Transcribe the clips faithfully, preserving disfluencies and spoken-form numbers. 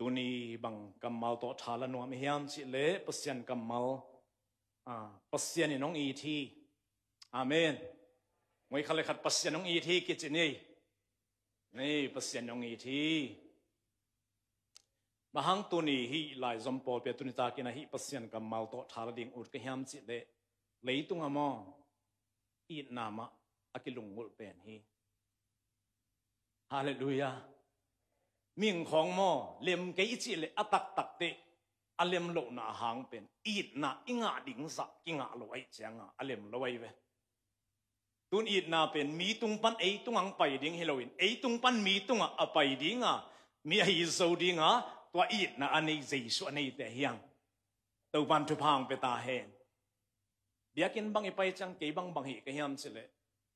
ตุนีบังกัมมัลโตทาลนัวมิฮิมสิเลปัสยันกัมมัลอ่าปัสยันน้องอีทีอาเมนมวยขัดเลยขัดปัสยันน้องอีทีกิจนี่นี่ปัสยันน้องอีทีมาหังตุนีฮีลายจอมปอเปียตุนิตากินฮีปัสยันกัมมัลโตทาลดิ่งอุดกะฮิมสิเลเลยตุงอมออีนามะอากิลุงมุลเป็นฮีฮาเลลูยามิ่งของมอเลียมเกอิจิเลอตักตักเตอเลียมโลนาหางเป็นอีดนาอิงาดิ่งสักกิงาลอยเจียงอเลียมลอยเวตุนอีดนาเป็นมีตุงปันเอตุงอังไปดิ่งเฮโลวินเอตุงปันมีตุงอ่ะไปดิ่งอ่ะมีไอโซดิ่งอ่ะตัวอีดนาอันนี้เจสุอันนี้แต่ยังตัวปันทุพังไปตาเห็นเบียกินบังอีไปจังเกบังบังฮีก็ยามสิเล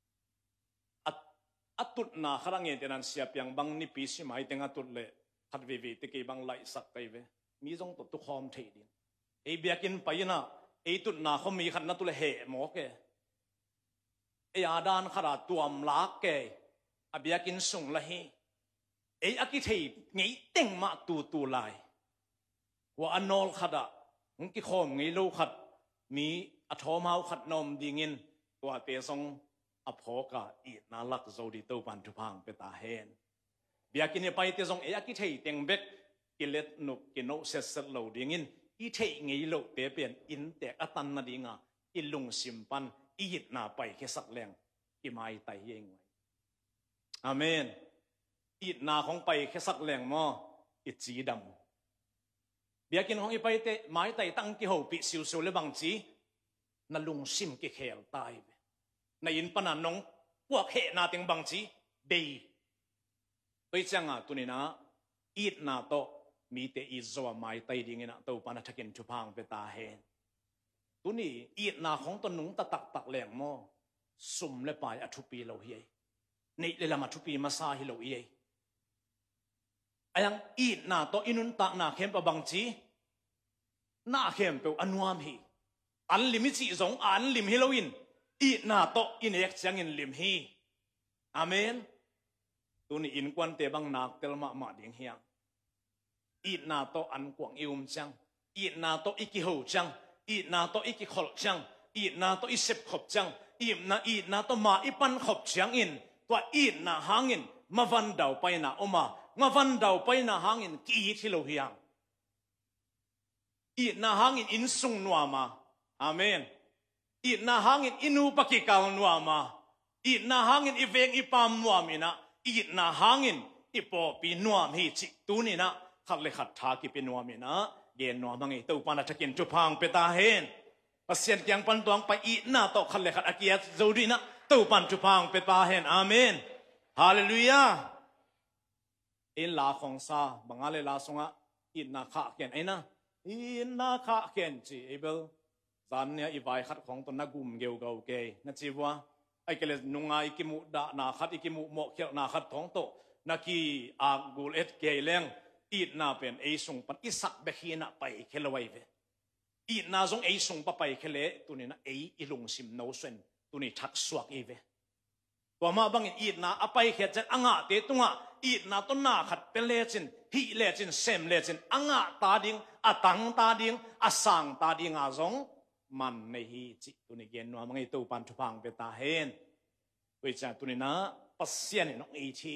อัตุดนาขรังเงินเดนันเสียเปียงบังนิพิสิมาให้เต็งอัตุดเล่ขัดวิวิตะกี้บังไล่สักไปเวมีจงตุตุขอมเทีดินไอเบียกินไปนะไอตุดนาเขามีขันนัตุเลเหหมอเกไออาดานขราตัวมลากเกอเบียกินส่งละฮีไออากิเทีไงเต็งมาตูตูไลว่าอันนอลขดะงกิขอมไงลูขัดมีอัทอมเอาขัดนมดิ่งินตัวเตะทรงอภอกาอีนาลักโจดีตัวปันทุพังเปตาเฮนเบียกินไปเตะทรงเออากิเทเต็งเบกกิเลตนุกกินโนเซสโลดิ่งินอีเทไงโลเตเปลี่ยนอินเตอตันนาดิงาอิลุงสิมปันอีดนาไปแค่สักแรงอีไม่ไตเองไว้อาเมนอีดนาของไปแค่สักแรงมออิจีดำเบียกินของอีไปเตะไม้ไตตั้งกิโหปิสิวโซเลบังจีนั่นลุงซิมกิเขลตายในอินปนันนงพวกเหนาเต็งบังจีเบย์ไปจังอ่ะตุนีนะอีดนาโตมีแต่อีโซวไม่ไตดิ่งนะตัวปนัทกินชุพังเปตาเฮนตุนีอีดนาของตนนุงตะตักตักแหลงมอสุมเลปายอทุปีเราเฮียนี่เลยละมาทุปีมาซาฮิเราเฮียไอ้ยังอีดนาโตอินุนตะนาเข้มปะบังจีนาเข้มเปออนวามฮีอันลิมิจิสงอันลิมฮิโลวินอีนาโตอินเอกจังอินลิมฮีอาเมนตัวนี้อินควันเตบังนักเตลมามาดิ่งเฮียงอีนาโตอันกวางอิวมจังอีนาโตอิกิโฮจังอีนาโตอิกิขลจังอีนาโตอิเซบขบจังอีนาอีนาโตมาอิปันขบจังอินตัวอีนาหางอินมาวันดาวไปนาอมามาวันดาวไปนาหางอินกีทิโลเฮียงอีนาหางอินอินสุงนัวมาอาเมนอีน่าหางอินอินูปกิกาวนัวมาอีน่าหางอินอีเวงอีปามนัวมินะอีน่าหางอินอีปอปีนัวมีจิตูนี่นะขัดเลยขัดทากิปีนัวมินะเย็นนัวมังอีตัวปานาทกินจุพังเปตาเฮนปัสเซียนยังปันตวงไปอีน่าโตขัดเลยขัดอากิยะจูดีนะตัวปันจุพังเปตาเฮนอาเมนฮาเลลูยาอินลาของซาบังอะไรลาสงะอิน่าข้าเกนไอ้นะอิน่าข้าเกนจีเอเบลจานเนี่ยอีไวขัดของตนนักกุมเกี่ยวกับเกย์นั่นจีว่าไอ้เกลนุงไอ้กิมุดานาขัดไอ้กิมุหมอกเขียวนาขัดท้องโตนักกีอากูเอ็ดเกย์เลี้ยงอีดนาเป็นไอ้ส่งปันอิสักเบคีน่ะไปเคลไว้เวอีดนาส่งไอ้ส่งปะไปเคลตัวนี้นะไอ้อีลงซิมโนเซนตัวนี้ทักสวกเอเวว่ามาบังอีดนาอไปเขียนจันอ่างเตตุงะอีดนาต้นนาขัดเป็นเลจินฮีเลจินเซมเลจินอ่างตาดิงอตังตาดิงอสังตาดิงอาจงมันในฮีจิตุนิเกนนัวมังไอตูปันทุพังเปตาเฮนวิจารตุนินะปัสเซียนน้องอีที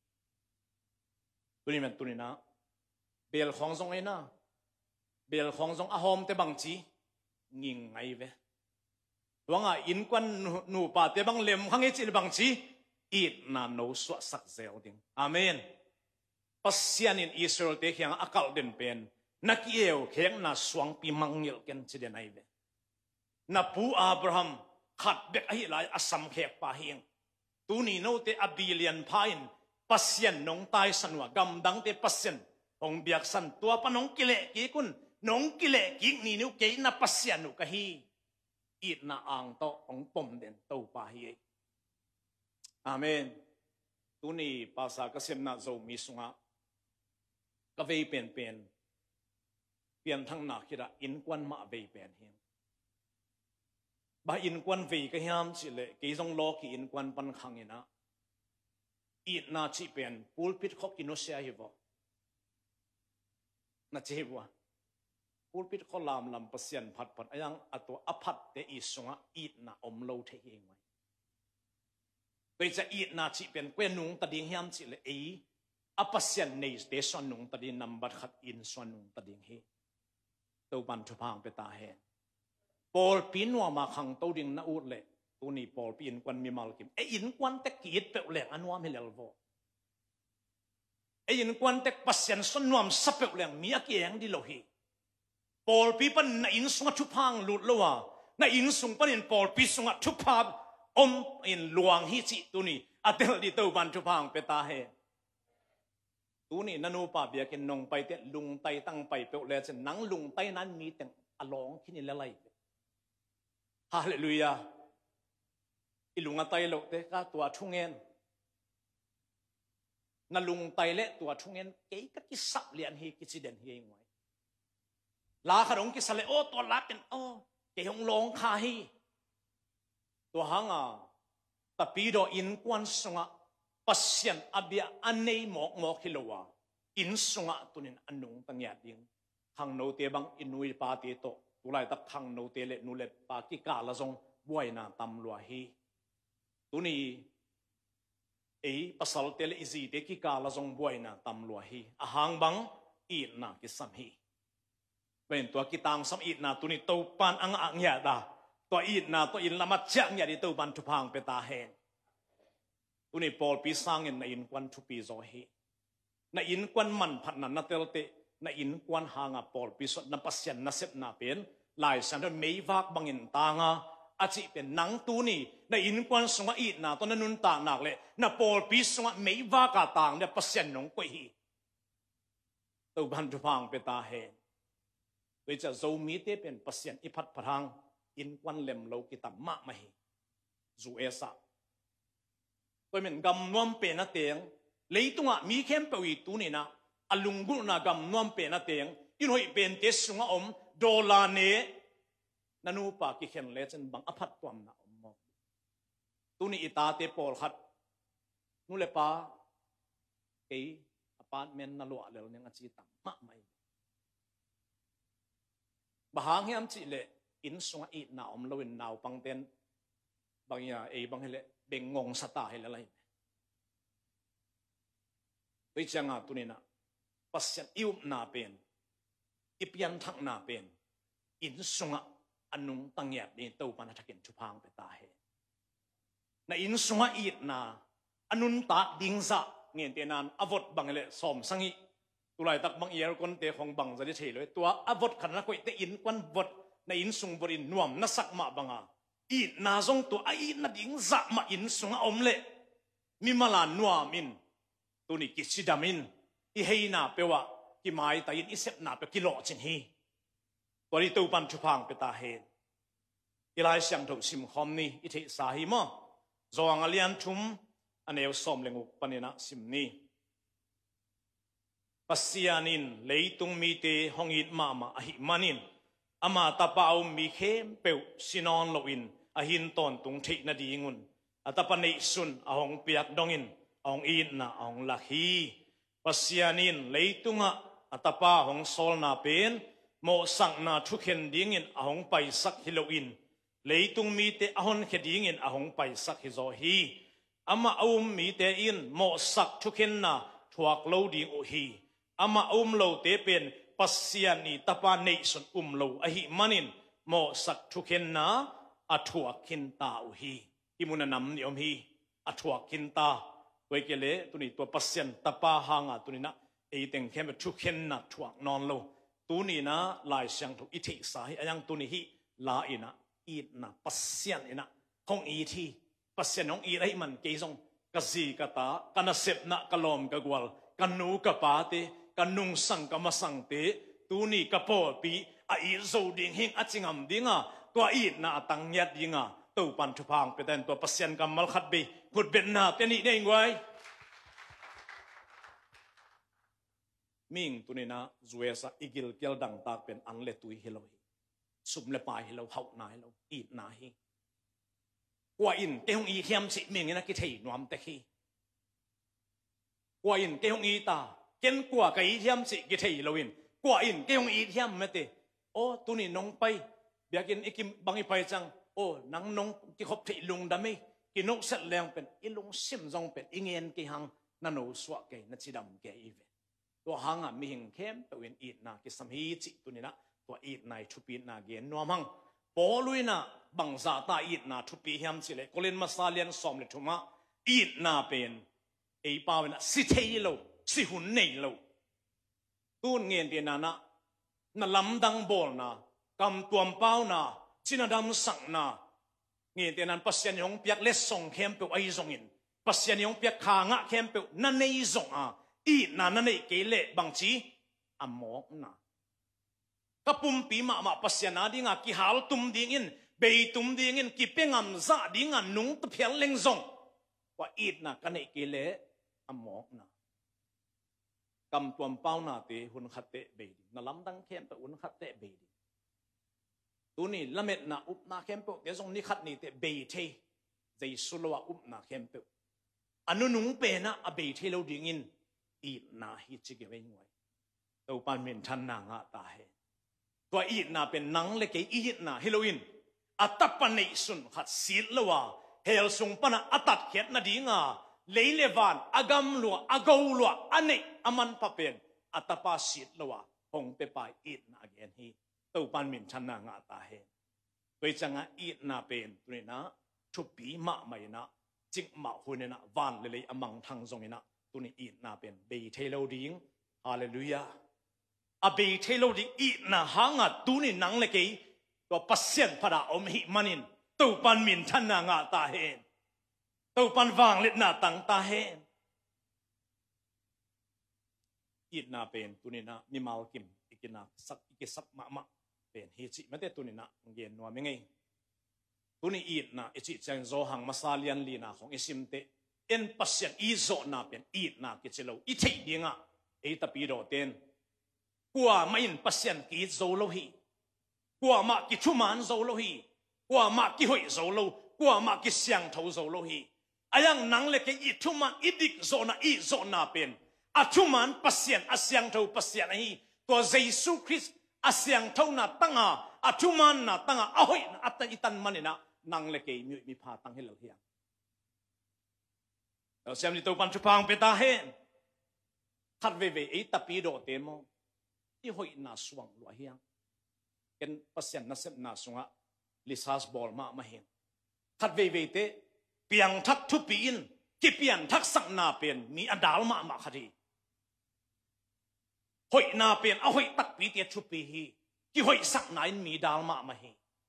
ตุนิมันตุนินะเบลของทรงไอนะเบลของทรงอาหอมเตบังจีงิงไงเววังอ่ะอินควันหนูป่าเตบังเล็มข้างไอจิบังจีอีดนาโนสวสักเซลดิงอาเมนปัสเซียนอินอิสราเอลเตเขียงอากาศเด่นเป็นนักเอวเขียงนาสวงปีมังเยลกันจีเดนไอเวนับผู้อับราฮัมขัดเบกไอ้หลายอสัมเขกปาเฮียงตูนีโนเตอบิเลียนพายน์ปัสเซียนน้องตายสันวะกำดังเตปัสเซียนองเบียกสันตัวปนองกิเลกีกุนน้องกิเลกิกนี่นิวเกยนับปัสเซียนุกะฮีอีดนาอังโตองปมเด่นโตปาเฮียอาเมนตูนีภาษากษมนาโจมิสุงะกะเวเปลี่ยนเปลี่ยนเปลี่ยนทั้งนักคิดะอินควันมาเวเปลี่ยนเฮียบาอินควันวีก็ยามสิเลกีจงโลกีอินควันปันขังอินะอีนาชิเป็นปูลพิษขกินโนเซียฮิว na chewa pulpit ko lam lam pasien phat phat ayang ato aphat te isunga it na omlo the engwai toi cha it na chi pen kwen nung ta ding hiam chi le e apasien nei te son nung ta din number khat in son nung ta ding he to ban thu phang pe ta he pol pin wa ma khang to ding na ut le tu ni pol pin kwan mi mal kim e in kwan te kiit pe le anwa mi lelvo e in kwan te pasien son nuam sape le mi akieng di lo hi pol pi pan na in sunga thu phang lut lo wa na in sung pan in pol pi sunga thu pha om in luang hi chi tu ni atel di to ban thu phang pe ta he tu ni nanu pa bia ken nong pai te lung tai tang pai pe le chen nang lung tai nan mi teng along khini la lai hallelujah ilunga tai lo te ka tua thungen na lung tai le tua thungen ke ka ki sap lian hi ki chi den hi ngoi la kharong ki sale o to la ken o ke hong long kha hi to hanga tapi do in kwan sunga pasien abia anei mok mok hilowa in sunga tunin anung tangya ding khang no te bang inui pa te to tulai tak khang no te le nu le pa ki ka la zong buaina tam lua hi tuni e pasal te le izi te ki ka la zong buaina tam lua hi ahang bang i na ki sam hi ben to ki tang sam i na tuni to pan ang ang ya da to i na to in lama chang ya di to ban thu phang pe ta hen tuni pol pi sang in na in kwan thu pi zo hi na in kwan man phat na na tel te na in kwan hanga pol pi so na pasyan na sep na pen lai san mei wak bangin tanga achi pen nang tu ni na in kwan sunga i na to na nun ta nak le na pol pi sunga mei wa ka tang ne pasyan nong ko hi to ban thu phang pe ta he we cha zo mi te pen pasyan i phat pharang in kwan lem lo ki tam ma ma hi zu esa tôi mình gầm nuông bể na tiếng lấy tung à mi khem bầu y tu ni na alungu na gầm nuông bể na tiếng in hội bên tế sung à om đô la nè nanu pa ki khen le chen bang aphat tuam na om mo tu ni ita te pol khat nu le pa ke apartment na lo le neng a chi tam ma mai bahang hiam chi le in sung a i na om lo in naw pang ten bang ya e bang hele beng ngong sata hele lai với changa tunina pasyan iup na pen ipian thak na pen in sunga anung tangyat ni to pan thakin thupang pe ta he na in sunga it na anun ta dingza ngien te nan avot bangle som sangi tulai tak bang yer kon te khong bang zali thelo tua avot khan na koi te in kwan vot na in sung borin nuam na sak ma banga i na zong to ai na ding za ma in sunga omle mi mala nuam in tu ni kisidamin i heina pewa ki mai ta in isep na pe kilo chin hi tori to pan thu phang pe ta he ilai siang tho sim khom ni i the sa hi mo zong alian thum aneu som lengu panina sim ni pasianin leitung mi te hongit mama ahi manin ama tapau mi khem pe sinon loin ahin ton tung thei na dingun atapanei sun ahong piak dongin ahong in na ahong lahi pasianin leitunga atapa hong sol na pen mo sang na thukhen dingin ahong pai sak hiloin leitung mi te ahon khedingin ahong pai sak hi zo hi ama aum mi te in mo sak thukhen na thuak lo ding o hi ama um lo te pen pasiani tapa nei sun um lo ahi manin mo sak thukhen na athua kinta uhi imuna nam ni om hi athua kinta toikele tuni to pasien tapa hanga tunina eiteng khem thu khen na thuak non lo tuni na lai sang thu ithi sai ayang tuni hi la ina i na pasien ina hong i thi pasien hong i rai man ke jong kazi kata kana sep na kalom ka gwal kanu ka pa te kanung sang ka masang te tuni ka po pi a i zo ding hing achingam dinga tua i na tang yat dinga to pan thu phang pe ten to pasien kamal khat be put ben na te ni nei ngwai ming tunina zuesa igil kel dang tak pen anle tui hiloi sum le pai hilo hau na hilo i na hi kwa in te hong i hiam si ming ina ki thei nuam te hi kwa in te hong i ta ken kwa ka i hiam si ki thei loin qua in cái ông ít hiam mà thế ô tu ni nông bay bây giờ ikim bangi bay chăng ô nắng nông cái hộp thị lùng đam mê cái nông sét leng pen ilung sim zong pen ingen cái hang na nô suwa cái na chỉ đam cái ive tua hang à mi hình kem tàu in ít na cái sam hi chỉ tu ni na tua ít này chụp in na gen nuam hang bỏ lui na bằng giả ta ít na chụp in hiam chỉ lệ có lên masalian som lệ thuma ít na pen ấy bao na si thấy lâu si hun nei lâu tuôn nghiền tiền na na na lam dang bol na cầm tuam bao na china dam sang na nghiền tiền nan pasien yong piak les song kem pe ai zong in pasien yong piak kha nga kem pe na nei zong a i na na nei ke le bang chi amok na kapum pi ma ma pasien na dinga ki hal tum ding in be tum ding in ki pengam za ding an nung tu phial leng zong wa i na ka nei ke le amok na cầm tuam bao na te hun khát te be na lam dang kem pe un khát te be tu ni lamet na up na kem pe te zong ni khat ni te be the zai sulwa up na kem pe anu nung pe na a be the lo ding in i na hi chi ge wei ngoi to pan min than na nga ta he to i na pen nang le ke i na heloin atapan nei sun khat sil lawa hel sung pana atat khet na dinga leilevan agam lua agau lua ane aman papen atapa sit lawa hong pe pai it na again hi to pan min chan na nga ta he toi changa it na pen tu na thu pi ma mai na ching ma hun na van le le amang thang zong ina tu ni it na pen be thelo ding hallelujah a be thelo ding it na hanga tu ni nang le ke to pasien phada om hi manin to pan min chan na nga ta he tàu pan vàng lệ na tăng ta he ít na pen tu ni na mi mal kim ikina sak ikisap ma ma pen hi chi mate tu ni na gen no mengai tu ni ít na ichi chang zo hang masalian li na khong isim te en pasien i zo na pen ít na ki chelo i thei dinga e ta pi ro ten kwa main pasien ki zo lo hi kwa ma ki thuman zo lo hi kwa ma ki hoi zo lo kwa ma ki siang thau zo lo hi ayang nang le ke i thuman idik zona i zona pen a thuman pasien asyang thau pasien hi to Jesus Christ asyang thau na tanga a thuman na tanga a hoi na atan itan manina nang le ke mi mi pha tang helo hiang lo sem li to pan chupang pe ta hen khat ve ve e tapi do te mo i hoi na suang lo hiang ken pasien na sem na sunga lisas bol ma ma hen khat ve ve te piang thak thu pi in ki piang thak sak na pen mi adal ma ma khari hoi na pen a hoi tak pi te thu pi hi ki hoi sak na in mi dal ma ma hi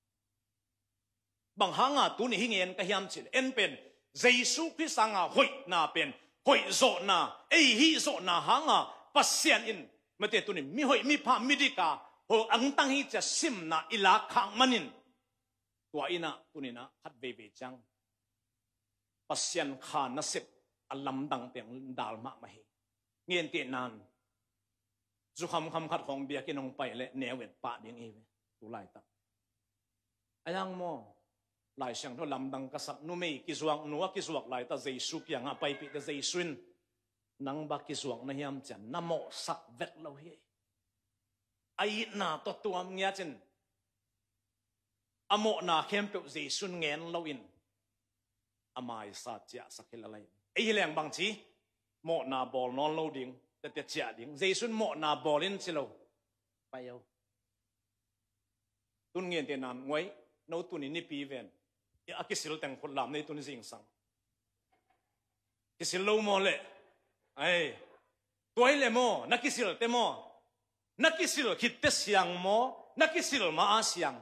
bang hanga tu ni hingen ka hiam chil en pen Jesus Christ anga hoi na pen hoi zo na ei hi zo na hanga pasien in mate tu ni mi hoi mi pha mi dika ho ang tang hi cha sim na ila khang manin tua ina tu ni na khat ve ve chang pasien kha na sep alam dang teng dal ma ma hi ngien ti nan zu kham kham khat khong bia ki nong pai le newet pa ding e tu lai ta ayang mo lai sang tho lam dang ka sak nu mei ki zuang nu ki zuak lai ta jesu ki anga pai pi te jesuin nang ba ki zuak na hiam chan na mo sak vet lo hi ai na to tuam nya chen amo na khem pe jesun ngen lo in amai sa chia sakila lai ei leng bang chi mo na bol non lo ding te te chia ding jesun mo na bolin chilo payo tun ngien te nan ngoi no tun ni pi ven ya akisil teng khol lam nei tun jing sang kisil lo mo le ai toy le mo nakisil te mo nakisil khit te siang mo nakisil ma a siang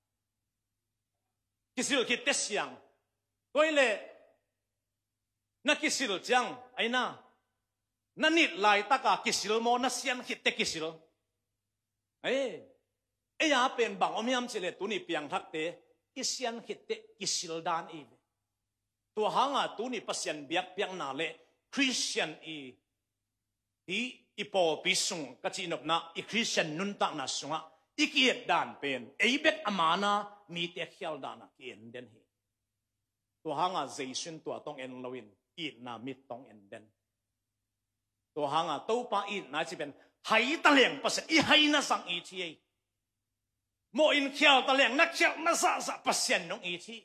kisil khit te siang toy le nakisil chang aina nanit lai taka kisil mo na sian khit te kisil ai e ya pen bang omiam chile tuni piang thak te isian khit te kisil dan i to hanga tuni pasien biak piang na le Christian i i ipo pisung kachinop na i Christian nun tak na sunga ikiet dan pen eibet amana mi te khial dana kien den hi to hanga zaisun to tong en lawin i na mit tong en den to hanga to pa i na chi ben hay ta leng pasien i hay na sang i thi mo in khiao ta leng na khiao na sa sa pasien nong i thi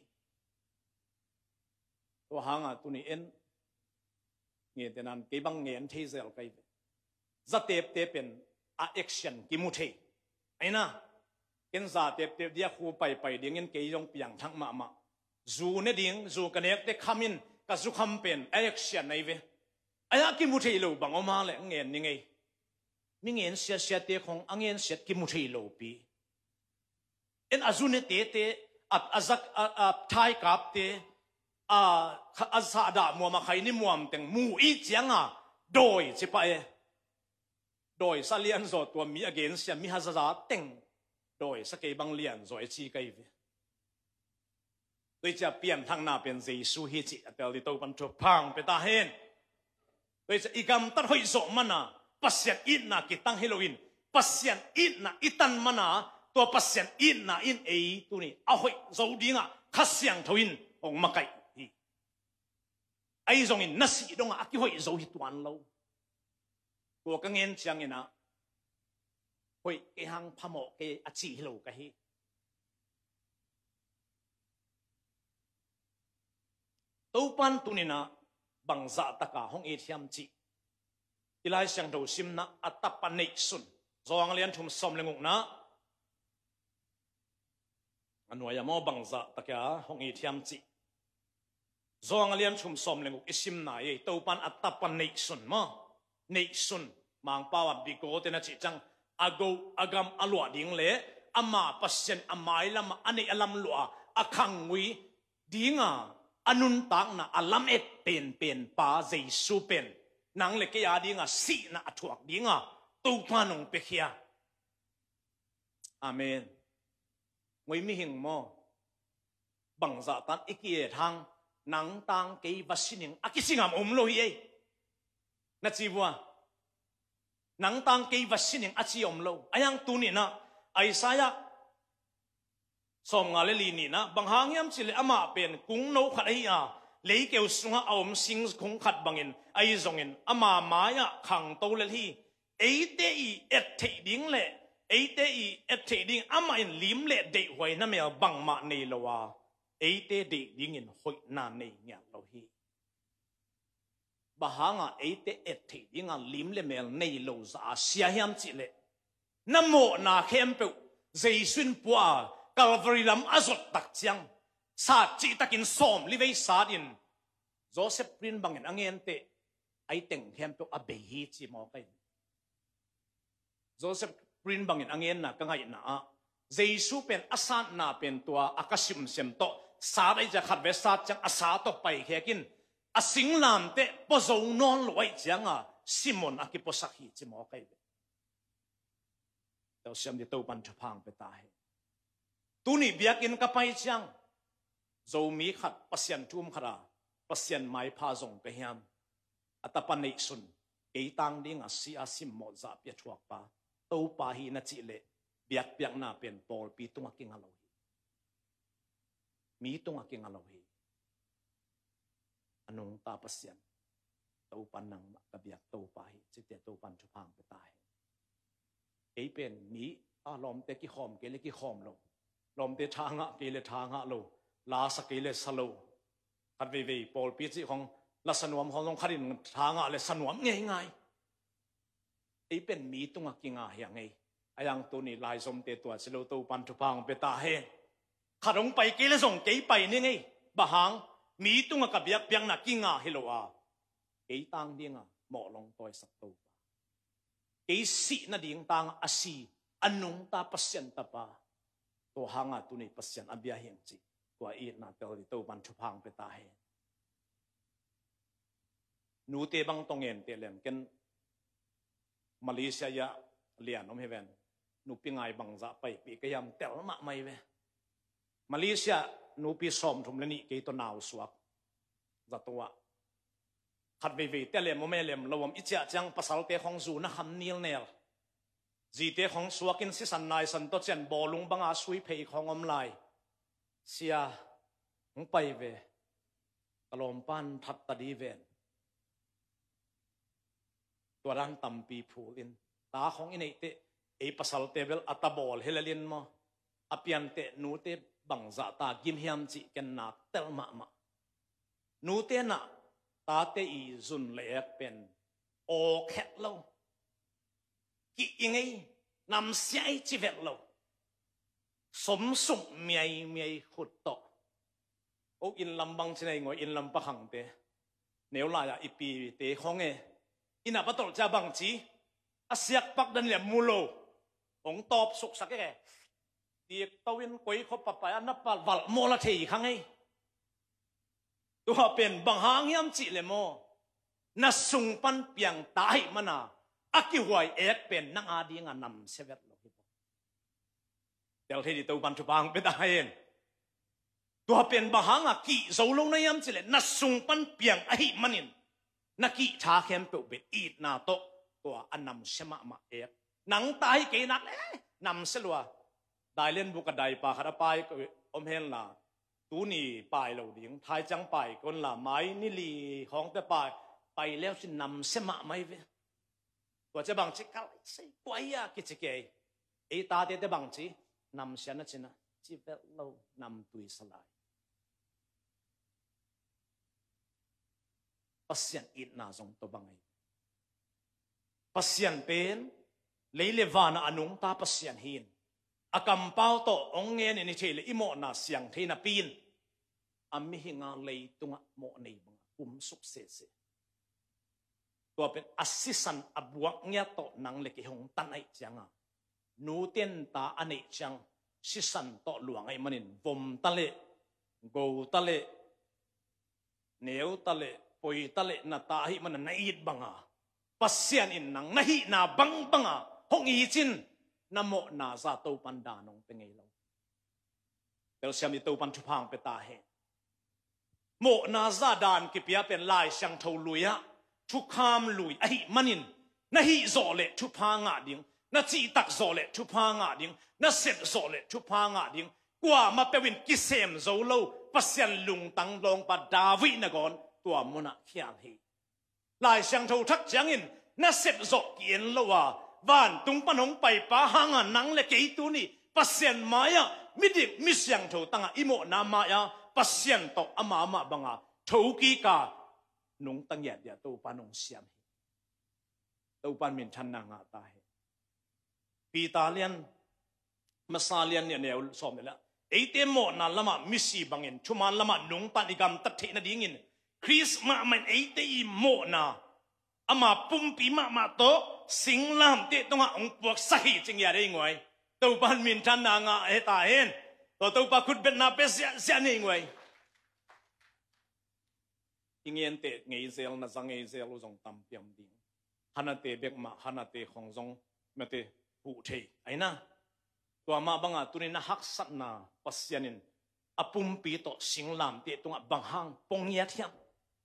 to hanga tu ni en nghe tên anh cái băng nghe anh thấy sao cái rất đẹp đẹp bên a action cái mu thấy ấy na cái giá đẹp đẹp dia khu bay bay điên cái cái dòng piang thang mà mà dù nè điên dù cái này để come in cái dù come bên action này về ấy à cái mu thấy lâu bằng ông mà lại nghe như nghe mình nghe xét xét để không anh nghe xét cái mu thấy lâu bi en azu nè té té at azak at thai cáp té à azza đã mua mà khai ni muam teng mu i chiang à đôi chỉ phải đôi sa liên rồi tua mi again xem mi hazara teng đôi sa cái băng liên rồi chi cái về tôi chỉ biến thằng nào biến gì su hi chỉ ở đây tôi ban chụp phang bị ta hen tôi chỉ igam tắt hoi zo mana pasien in na ki tang Halloween pasien in na itan mana tua pasien in na in ei tu ni a hoi zo ding à khát xiang thoin ong makai ai dùng in nasi dong a ki hoi zo hi tuan lo tua ka ngen chiang ina hoi ke hang phamo ke a chi lo ka hi tâu pan tu nina bằng dạ taka hong e thiam chi ilai siang do sim na atapan nei sun zong lian thum som lenguk na anuaya mo bằng dạ taka hong e thiam chi zong lian thum som lenguk isim na ye tâu pan atapan nei sun mo nei sun mang pawa bigo tena chi chang ago agam alwa ding le ama pasien amai lama ani alam lua akhang wi dinga anun tang na alam et pen pen pa jesu pen nang le ke ya dinga si na athuak dinga tu panong pe khia amen ngoi mi hing mo bang za tan ikie thang nang tang ke vasining akisingam om lo hi na chi bua nang tang ke vasining achi om lo ayang tu ni na Isaiah som nga le li ni na bang hangyam chile ama pen kung no khat ai a lấy kêu sunga om sing kung khat bangin ai zongin ama maya khang to le hi ei te i et the ding le ei te i et the ding ama in lim le de hoi na me bang ma nei lowa ei te de ding in hoi na nei nya lo hi bahanga ei te et the ding a lim le mel nei lo za sia hiam chile namo na khem pe jaisun pua Calvary lam azot tak chiang sa chi takin som li vei sa din Joseph prin bangin angen te ai teng hem pe a be hi chi mo kai Joseph prin bangin angen na ka ngai na a Jesu pen asan na pen tua akasim sem to sa dai ja khat ve sa chang asa to pai khekin asing lam te po zo non loi chiang a Simon akiposakhi chi mo kai to sem di to pan thapang pe ta he tu ni biakin kapai chiang zo mi khat pasien tum khara pasien mai pha zong pe hiam atapan nei sun ei tang ding a si asim mo za pia thuak pa to pa hi na chi le biak biak na pen pol pi tunga king alo hi mi tunga king alo hi anong ta pasien to pan nang ka biak to pa hi chi te to pan thu phang pe ta hi ei pen mi a lom te ki khom ke le ki khom lo lom te thanga ke le thanga lo la sa ke le salo khat ve ve pol pi chi khong la sanuam hong kharin thanga le sanuam ngai ngai ei pen mi tunga kinga hiang ngai ayang tu ni lai som te tua silo to pan thu pang pe ta he kharong pai ke le song ke pai ni ngai ba hang mi tunga ka biak biang na kinga hiloa ke tang dinga mo long toy sak to ke si na ding tang asi anung ta pasien ta pa to hanga tu ni pasien abia hiang chi tua i na tel to ban thu phang pe ta he nu te bang tongen te lem ken Malaysia ya lian om heaven nu pingai bang za pai pi ka yam tel ma mai ve Malaysia nu pi som thum le ni ke to naw suak za towa khat ve ve te lem mo me lem lawam icha chang pasal te khong zu na ham nil nel ji te khong suakin si san nai san to chen bolung banga sui phei khong om lai sia ng pai ve kalom pan that ta di venตัวรังตัมปีพูลินตาของอินเอเตเอปัสสัลเตเบลอัตบอลเฮลลินมาอภิยันเตนูเตบังซาตากิมเฮียมจิกันนักเตลมามานูเตนะตาเตอีซุนเล็กเป็นโอแคโลกิยังไงนำเสียชีวิตเราสมสุขเมียเมียขุดโตโออินลำบังเช่นไงอินลำปะหังเตเนื้อลายอีปีเตของเออินาปตอลจะบังจีอาเซียกปักดันเหลี่ยมมูโลองตอบสุกสักแก่ดีตวินกุยเขาปะไปอันนับปัลวัลโมละเทีขังไงตัวเป็นบางหางยำจีเลโมนัสสุงปันเปียงตายมานาอากิหวยเอกเป็นนักอาดีงานนำเสวตโลหิตเดี๋ยวที่ตัวบันทุบังเป็นอะไรตัวเป็นบางหางอากิโซโลในยำจีเลนัสสุงปันเปียงไอ้มันินนักกิชาเข้มเปิดเป็นอีดนาโตตัวอันนำเสมามาเอกหนังตายกี่นักเอ๊ะนำเสลัวได้เล่นบุกได้ปาคาราไปก็อมเฮนลาตูนี่ไปเราดิ้งทายจังไปคนละไม้นิลีของแต่ไปไปแล้วสินำเสมาไม่เวตัวจะบังจิกอะไรสิกวยอะกิจเกยไอตาเตะบังจีนำเสนะจินะจีเวลเรานำตุยสลายปัสยันอิดนาจงตัวบังไอปัสยันเป็นเลยเลวานาอนุงตาปัสยันหินอากำเป้าโตองเงินนี่เชลอิโมนาเสียงเทนาปีนอามิหิงาเลยตุงะโมนีบังกุมสุกเสเสตัวเป็นอัศสันอบวกเงียโตนังเล็กหงตันไอจังอ่ะนูเตียนตาอันไอจังสิสันโตหลวงไอมันินวมตะเลกูตะเลเนียวตะเลปุยตะเลนาตาหิมันนาอิดบังอ่ะปัสยันอินนังนาหินาบังบังอ่ะหงอีจินนโมนาซาตูปันดานงเป็นไงเราเดี๋ยวเสียมีตูปันชุพังไปตาเหโมนาซาดานกิเปียเป็นลายช่างทูลุยะชุคามลุยไอมันินนาฮิโซเลชุพังอาดิงนาจีตักโซเลชุพังอาดิงนาเซตโซเลชุพังอาดิงกว่ามาเป็นวินกิเซมโซโลปัสยันลุงตังลงปัดดาวินกอนตัวมุนักเขียนฮีลายช่างทูทักจังอินนาเซตโซเกียนโลวาบ้านตุงปนงไปป้าหางนังเล็กอีตัวนี้ปัสยันมายามิดิมิเสียงทูตั้งอิโมนามายาปัสยันตกอามามาบังอาทูกีกาหนุ่งตั้งเหยียดเดียตัวปานงเสียมตัวปานมินทันนางอาตาปีตาเลียนมาซาเลียนเนี่ยเนี่ยสอบเนี่ยละไอเตโมนั่นละมามิสีบังเงินชุมันละมาหนุ่งปานิกรรมตัดเทนดิ้งเงินคริสมามันไอเตอีโมนาอามาปุ่มปีมามาโตสิงลามเตตงะองปวกสหิจึงอย่าได้งวยตัวปานมินทันนางอาเอตาเห็นตัวตัวปาคุดเป็นนาเปเสียเสียนี่งวยอิงเงินเตะเงยเซลน่ะสังเงยเซลรู้จงตำเปียมดิ้งฮันนาเตเบกมาฮันนาเตของจงเมื่อเตหูเทไอ้น่ะตัวมาบังอาตุนินะฮักสัตนาปัสยานินอปุ่มปีโตสิงลามเตตงะบังฮังปงเยียเทียม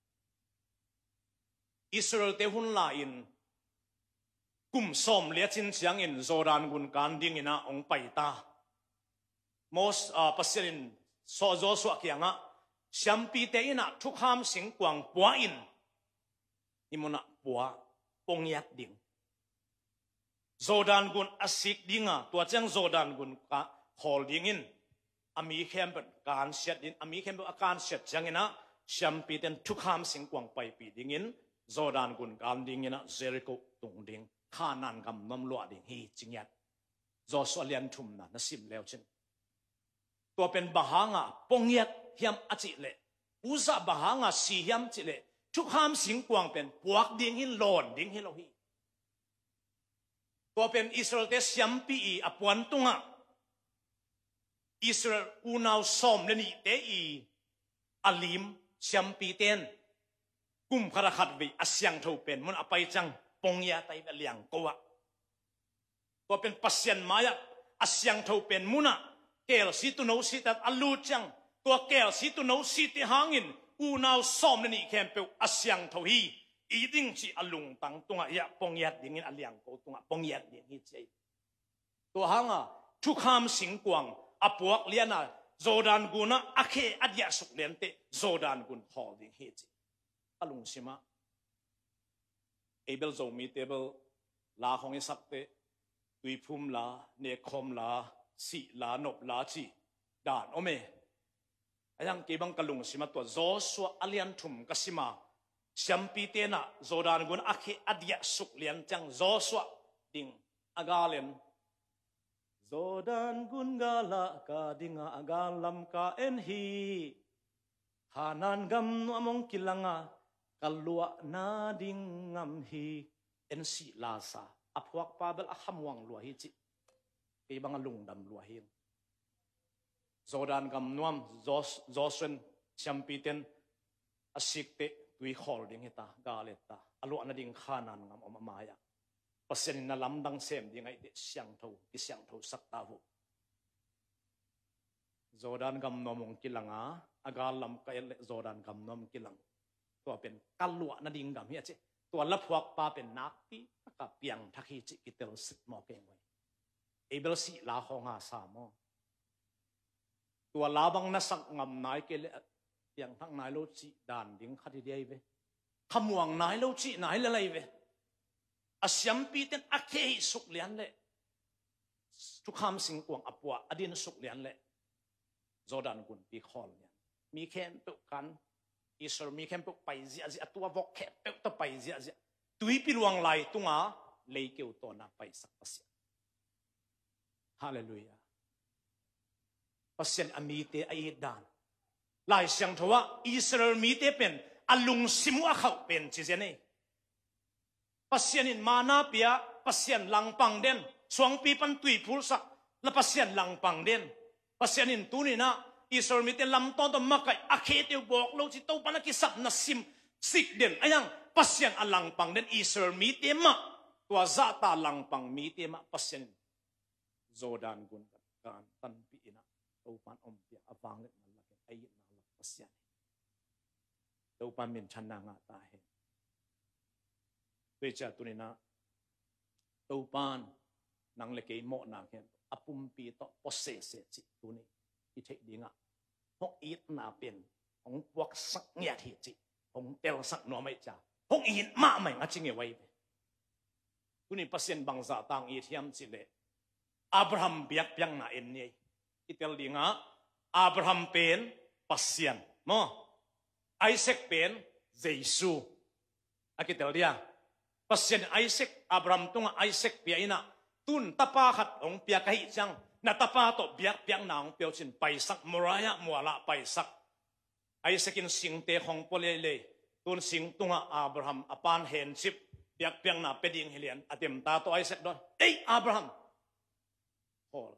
อิสราเอลเตหุนลาอินกุมสมเลียจินเสียงอินโจดานกุนการดิ้งอินะองไปตามอสอาปัสยานินโซโจสวกยังอ่ะฉัมปีเตอินะทุกขามสิงกวางปัวอินอิมุนะปัวปงยัดดิ่งโจดานกุนอสิกดิ่งอ่ะตัวเจ้าโจดานกุนกะฮอลดิ่งอินอามีเข้มเป็นการเสียดินอามีเข้มเป็นอาการเสียจังอินะฉัมปีเตนทุกขามสิงกวางไปปีดิ่งอินโจดานกุนการดิ่งอินะเจริโกตุงดิ่งข้านันกำน้ำลวดดิ่งฮีจิงยัดโจสวเลียนทุมนะนัสิมแล้วเช่นตัวเป็นบาหางอ่ะปงยัดเฮียมอจิเลอุซาบะหางาสีเฮียมจิเลทุกหามสิงกวางเป็นปวกดิ่งหินหลอนดิ่งหินโลหิตัวเป็นอิสราเอลเตสยัมปีอีอปวนตุงะอิสราเอลอูนาวซอมเลนีเตอีอัลิมยัมปีเตนกุมคาราขัดวิอาเซียงเท่าเป็นมันอไปจังปงยาไตเป็นเลียงกัวตัวเป็นปัสยันมายะอาเซียงเท่าเป็นมุนะเกลสิตุโนสิตัดอัลลูจังตัวแก้วสิตุโนสิติหางินอูนาวซ้อมในนี่แคมเปลอาเซียงทวีอีดิ้งจีอลุงตังตงะยะปงยัดดิ่งอินอเลียงโกตงะปงยัดดิ่งฮิเจตัวหางอ่ะทุกขามสิงกวางอปวกเลียนะโจดานกุนะอเคอัดยาสุกเลียนเตโจดานกุนฮอลดิ่งฮิเจอลุงสิมาเอเบลโจมีเตเบลลาของไอ้สักเตตุยพุ่มลาเนคอมลาสีลานบลาจีด่านโอเมยังกีบังกลุงสิมาตัวโจสัวอเลียนทุ่มกสิมาชัมปีเตนะโจดานกุนอาคิอดียสุกเลียนจังโจสัวดิงอากาเลนโจดานกุนกาลากาดิงอากาลัมกาเอ็นฮีฮานันกัมนัวมงกิลังกัลลัวนาดิงงัมฮีเอ็นสีลาซาอพวกปาเบลอขมวังลัวฮิจิกีบังลุงดำลัวฮิงโจดานกัมนวมโจสโจสนชัมปีเตนอสิกเตตุยฮอลดิงฮิตากาเลตาอลัวนาดิงขานันงามอมมายาปัสเซนินลำดังเซมดิงไอเดเสียงทูกิเสียงทูสักตาหูโจดานกัมนวมงกิลังอาอากาลำกัยเลโจดานกัมนวมกิลังตัวเป็นกัลลัวนาดิงกัมเฮียเจตัวละพวกปาเป็นนักปีกับเปียงทักฮิจิกิเตลสิบหมอกเองไว้เอเบลสีลาหงอาสามอตัวลาบังนัสักงำนายเกลเปียงทั้งนายโลจิดานดิ้งขัดเดียเวขมวงนายโลจินายละไรเวอาศัมปีเต็นอาเคหิสุกเลียนเละทุกคำสิงกวงอปัวอดีนสุกเลียนเละโจดานกุนปีคอลเนี่ยมีแค่ตุกันอิสรามีแค่ปุกไปเสียเสียตัววอกแค่ปุกตัวไปเสียเสียตุยพิลวงไหลตุงอ่ะเลยเกี่ยวตัวน่ะไปสักเสียฮาเลลูยาปัสเซนอมีเตไอดานหลายเสียงทว่าอิสรามีเตเป็นอลุงซิมัวเขาเป็นจีเจนี่ปัสเซนินมานาเปียปัสเซนหลังปังเด่นสวงปีปันตุยพูลสักและปัสเซนหลังปังเด่นปัสเซนินตูนี่นะอิสราเอลมีแต่ลำต้นต้นมะไก่อาเคติวบอกเราจิตตัวปนักสับนัสิมสิกเด่นไอ้ยังปัสยันอลังปังเด่นอิสราเอลมีเตมะตัวซาตาลังปังมีเตมะปัสยันโจดานกุนกันตันปีนะตัวปันอมเปียอฟังเล็กนั่นละไอ้ยินนั่นละปัสยันตัวปันเป็นชันนางาตาเห็นด้วยจากตัวนี้นะตัวปันนางเล็กโมนางเห็นอปุ่มปีต่อปเสเสจิตัวนี้ที่เทดีงะหกอีดนาเป็นของพวกสักเงียที่จิของเตลสักนัวไม่จ่าหกอีดมาไม่งะจิงเงไว้คุณนี่เปอร์เซ็นต์บางสาต่างอีเทียมสิเลอับราฮัมเบียกเบียงนาเอ็นนี่ที่เตลดีงะอับราฮัมเป็นเปอร์เซ็นต์มั้งไอเซกเป็นเยซูอากิเตลเดียเปอร์เซ็นต์ไอเซกอับราฮัมตุงไอเซกเปียอินะตุนตะปาขัดองเปียกหิจังนาตาปาโตเบียกเปียงนางเปียวชินไปสักมรายะมัวละไปสักไอสกินสิงเตของปเลเลตุนสิงตุงอับราฮัมอปานเห็นชิบเปียกเปียงนาเป็ดิงเฮเลียนอเต็มตาโตไอเซกดอนเอ้ยอับราฮัมโอ้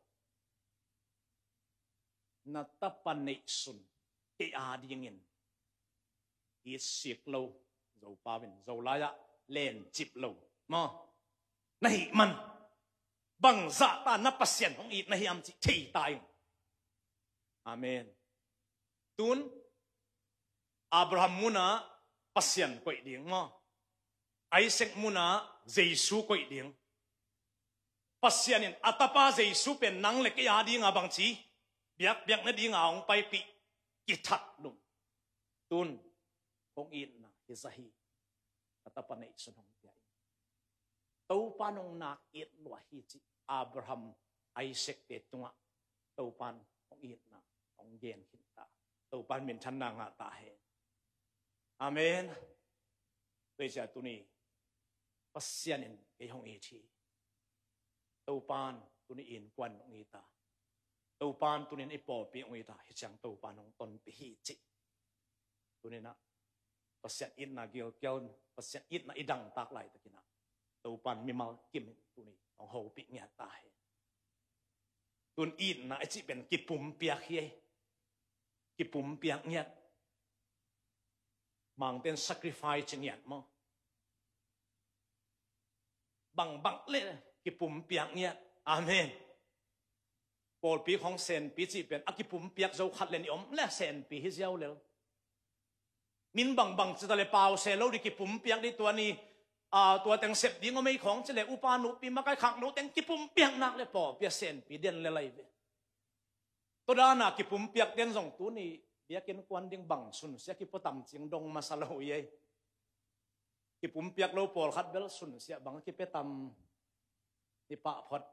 นาตาปันเนสุนเออาดิงินอีสิกโลโจปาวินโจลายะเลนจิบโลมาไม่มันบังซาตานับเปอร์เซ็นต์ของอีกในยามที่ที่ตายอาเมนตุนอับราฮัมมุนาเปอร์เซ็นต์ก็อีกเดียงมั้งไอเซกมุนาเยซูก็อีกเดียงเปอร์เซ็นต์นี่อัตปาเยซูเป็นนังเล็กยาดีงาบังจีเบียกเบียกนั่นดีงาองไปปีกิทัดลุงตุนของอีกนะฮิซาฮีอัตปาในสุนทรตัวปานองนักอิดลวฮิจิอับราฮัมไอเซกเตตุงะตัวปานองอิดนะองเย็นขินตาตัวปานเป็นชันนางาตาเฮอาเมนด้วยจากตัวนี้ปัสยานินเกี่ยงอีทีตัวปานตัวนี้อินกวนองอิตาตัวปานตัวนี้ไอปอปีองอิตาฮิจังตัวปานองตนปีฮิจิตัวนี้นะปัสยานอินนะเกี่ยวเกี่ยวปัสยานอินนะอิดังตากไหลตะกินะตัวปันมีมากิมตัวนี้ของโฮปิเงียตายตัวอินนะไอจิเป็นกิปุ่มเปียกเฮียกิปุ่มเปียกเงียมังเป็น sacrifice เงียมั้งบังบังเล่กิปุ่มเปียกเงียอาเมนโปรดปีของเซนปีจิเป็นอากิปุ่มเปียกเจ้าขัดเลนอมและเซนปีฮิเจ้าเลยมินบังบังจะทะเลเปล่าเซลล์ดิกิปุ่มเปียกในตัวนี้ตัวแต่งเสพดีก็ไม่ของจะเลยอุปานุปีมาไกลขังนุแต่งกิปุ่มเปียกนักเลยปอเปียเซนปีเด่นเลยเลยตัวด้านน่ะกิปุ่มเปียกเด่นสองตัวนี้เบียกินควันดิ้งบังสุนเสียกิปตัมจิงดงมาสลาวยัยกิปุ่มเปียกเราปอลขัดเบลสุนเสียบังกิปตัม ni pa phot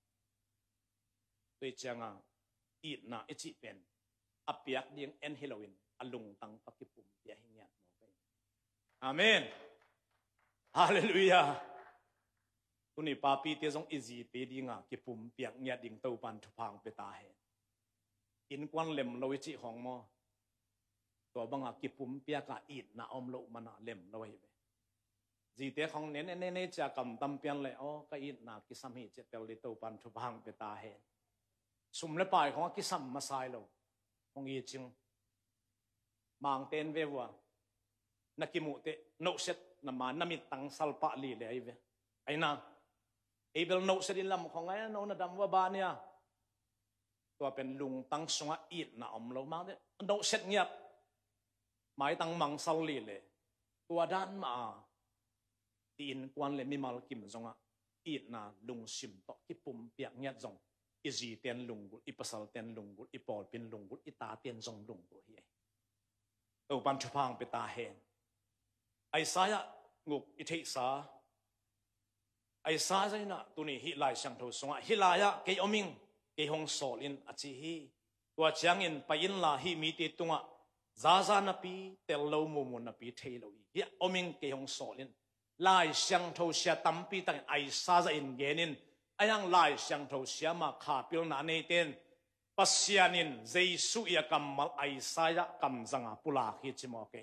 tôi changa ít na ít chỉ pen apiak ding en Halloween alung tang pakipum ya hinya amen hallelujah tuni papi te jong easy pe dinga kipum piak nya ding to pan thupang pe ta he in kwan lem lo chi hong mo to banga kipum piaka it na om lo mana lem lo hi ji te khong ne ne ne cha kam tam pian le o ka it na ki sam hi che tel li to pan thupang pe ta he sum le pai khong ki sam ma sai lo khong yi ching mang ten ve wa nakimu te no set na ma namit tang salpa li le ai ve ai na abel no set in lam khong ai no na dam wa ba nia to pen lung tang sunga it na om lo mang de no set ngiap mai tang mang sal li le tua dan ma tin quan le mi mal kim zonga it na lung sim to ki pum piak ngiat zong izi ten lungul ipasal ten lungul ipol pin lungul ita ten zong lungul hi to pan chupang pe ta hen ai sa ya nguk i thei sa ai sa zai na tu ni hi lai sang tho songa hi la ya ke oming ke hong sol in achi hi tua chang in pa in la hi mi te tunga za za na pi tel lo mu mu na pi thei lo hi oming ke hong sol in lai sang tho sia tam pi tang ai sa za in genin ayang lai sang tho sia ma kha pil na nei ten pasianin jesu ya kamal ai sa ya kam zanga pula hi chimo ke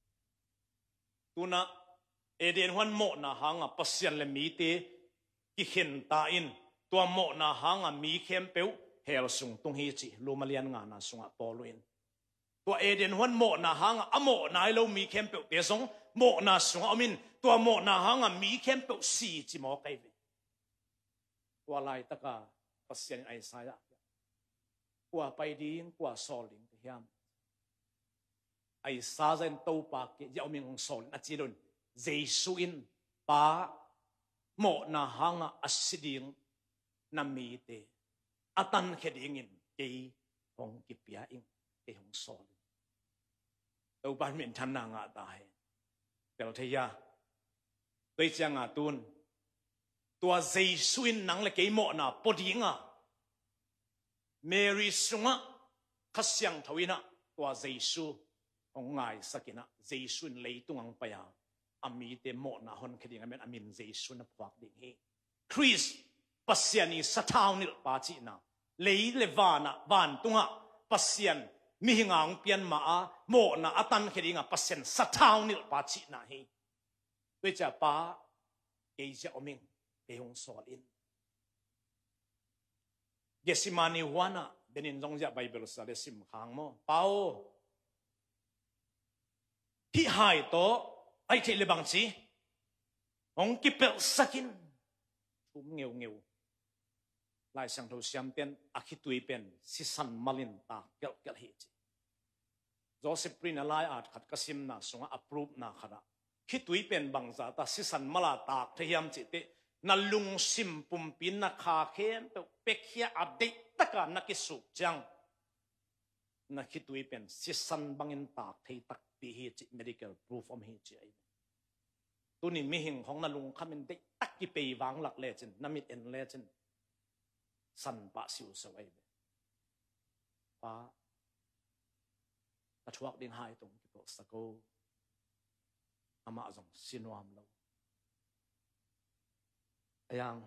tuna eden hwan mo na hanga pasian le mi te ki khen ta in tua mo na hanga mi khem peu hel sung tung hi chi lumalian nga na sunga poluin tua eden hwan mo na hanga amo na lo mi khem peu te song mo na sunga amin tua mo na hanga mi khem peu si chi mo kai ve tua lai taka pasian ai sa ya kwa pai ding kwa soling te hiam ai sa zen to pa ke yao ming sol na chi don jesu in pa mo na hanga asiding na mi te atan kheding in ke hong ki pia ing ke hong sol to ban min than na nga ta he tel thaya toi chang a tun tua jesu in nang le ke mo na podinga Mary sunga khasyang thawina tua jesu ong ngai sakina jesu leitung ang paya ami te mo na hon kheding amen amin jesu na phwak ding hi Chris pasiani satawnil pa chi na lei levana van tunga pasian mi hingang pian ma a mo na atan khedinga pasien satawnil pa chi na hi we cha pa ke ja oming ke hong sol in Gesimani wana benin zongja Bible sa le sim khang mo pao hi hai to ai thei le bang chi ong ki pel sakin um ngeu ngeu lai sang tho siam ten akhi tui pen si san malin ta kel kel hi chi Joseph prin alai at khat kasim na sunga approve na khara khi tui pen bang za ta si san mala ta thiam chi te na lung sim pum pin na kha khem pe pekhia ade taka na ki su chang na khi tui pen si san bangin ta thei tak pi hi chi medical proof om hi chi ai tu ni mi hing hong na lung khamin de tak ki pe wang lak le chin namit en le chin san pa siu so ai pa ta thuak ding hai tong ki po sako ama zong sinuam lo ayang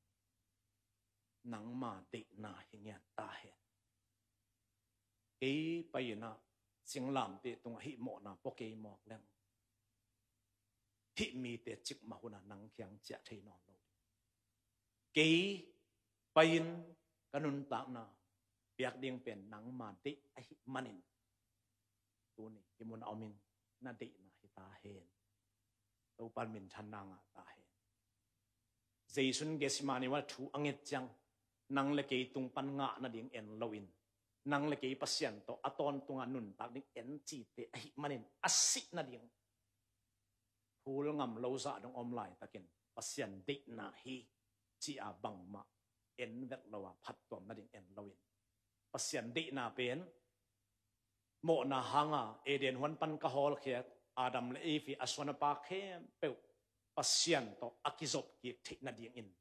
nang ma de na hingian ta he ke pai na singlam te tung hi mo na po ke mo leng hi mi te chik ma huna nang kyang cha thei no lo ke pain kanun ta na piak ding pen nang ma de a hi manin tu ni ki mun amin na de na hi ta hen to pan min than na nga ta hen Jaisun gesimani wa thu anget chang nang le ke tung pan nga na ding en loin nang le ke pasien to aton tunga nun tak ding en chi te hi manin asi na ding phul ngam lo za dong om lai takin pasien de na hi chi a bang ma en vet lawa phat tom na ding en loin pasien de na pen mo na hanga eden hon pan ka hol khiat adam le efi aswana pa khem pe pasien to akizop ki thik na ding in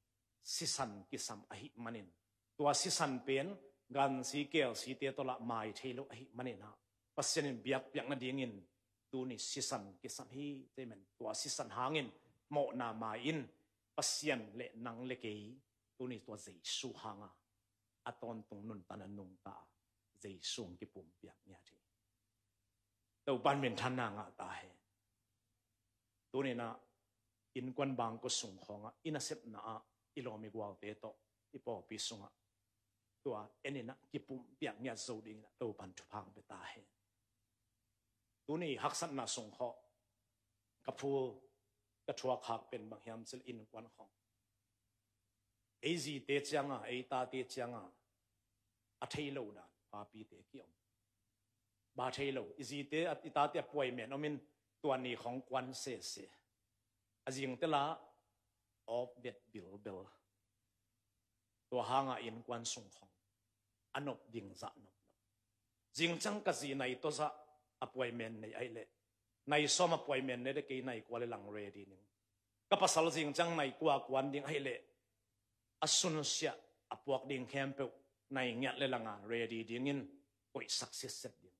sisan kisam ahi manin tua sisan pen gan si kel si te tola mai thelo ahi manin ha pasien biak biak na dingin tu ni sisan kisam hi temen tua sisan hangin mo na mai in pasien le nang le ke tu ni tua Jesu hanga aton tung nun tanan nung ta Jesu ki pum biak nya thi tau ban men than na nga ta he tu ni na in kwan bang ko sung khonga ina sep na ilomi gwal te to ipo pi sunga tua enina ki pum biak nya zo ding na tau ban thu phang be ta he tu ni haksan na sung kho ka phu ka thua khak pen bang hiam chil in kwan khong ei zi te changa ei ta te changa a thei lo da pa pi te ki om ba thei lo zi te at ita te poi men omin tua ni khong kwan se se azing te la of bet bil bil tua hanga in kwan sung khong anop ding za nop jing chang ka zi nai to za appointment nei ai le nai som appointment ne de ke nai kwa le lang ready ning ka pasal jing chang nai kwa kwan ding ai le asun sia apuak ding kempe nai ngat le langa ready ding in koi success set ding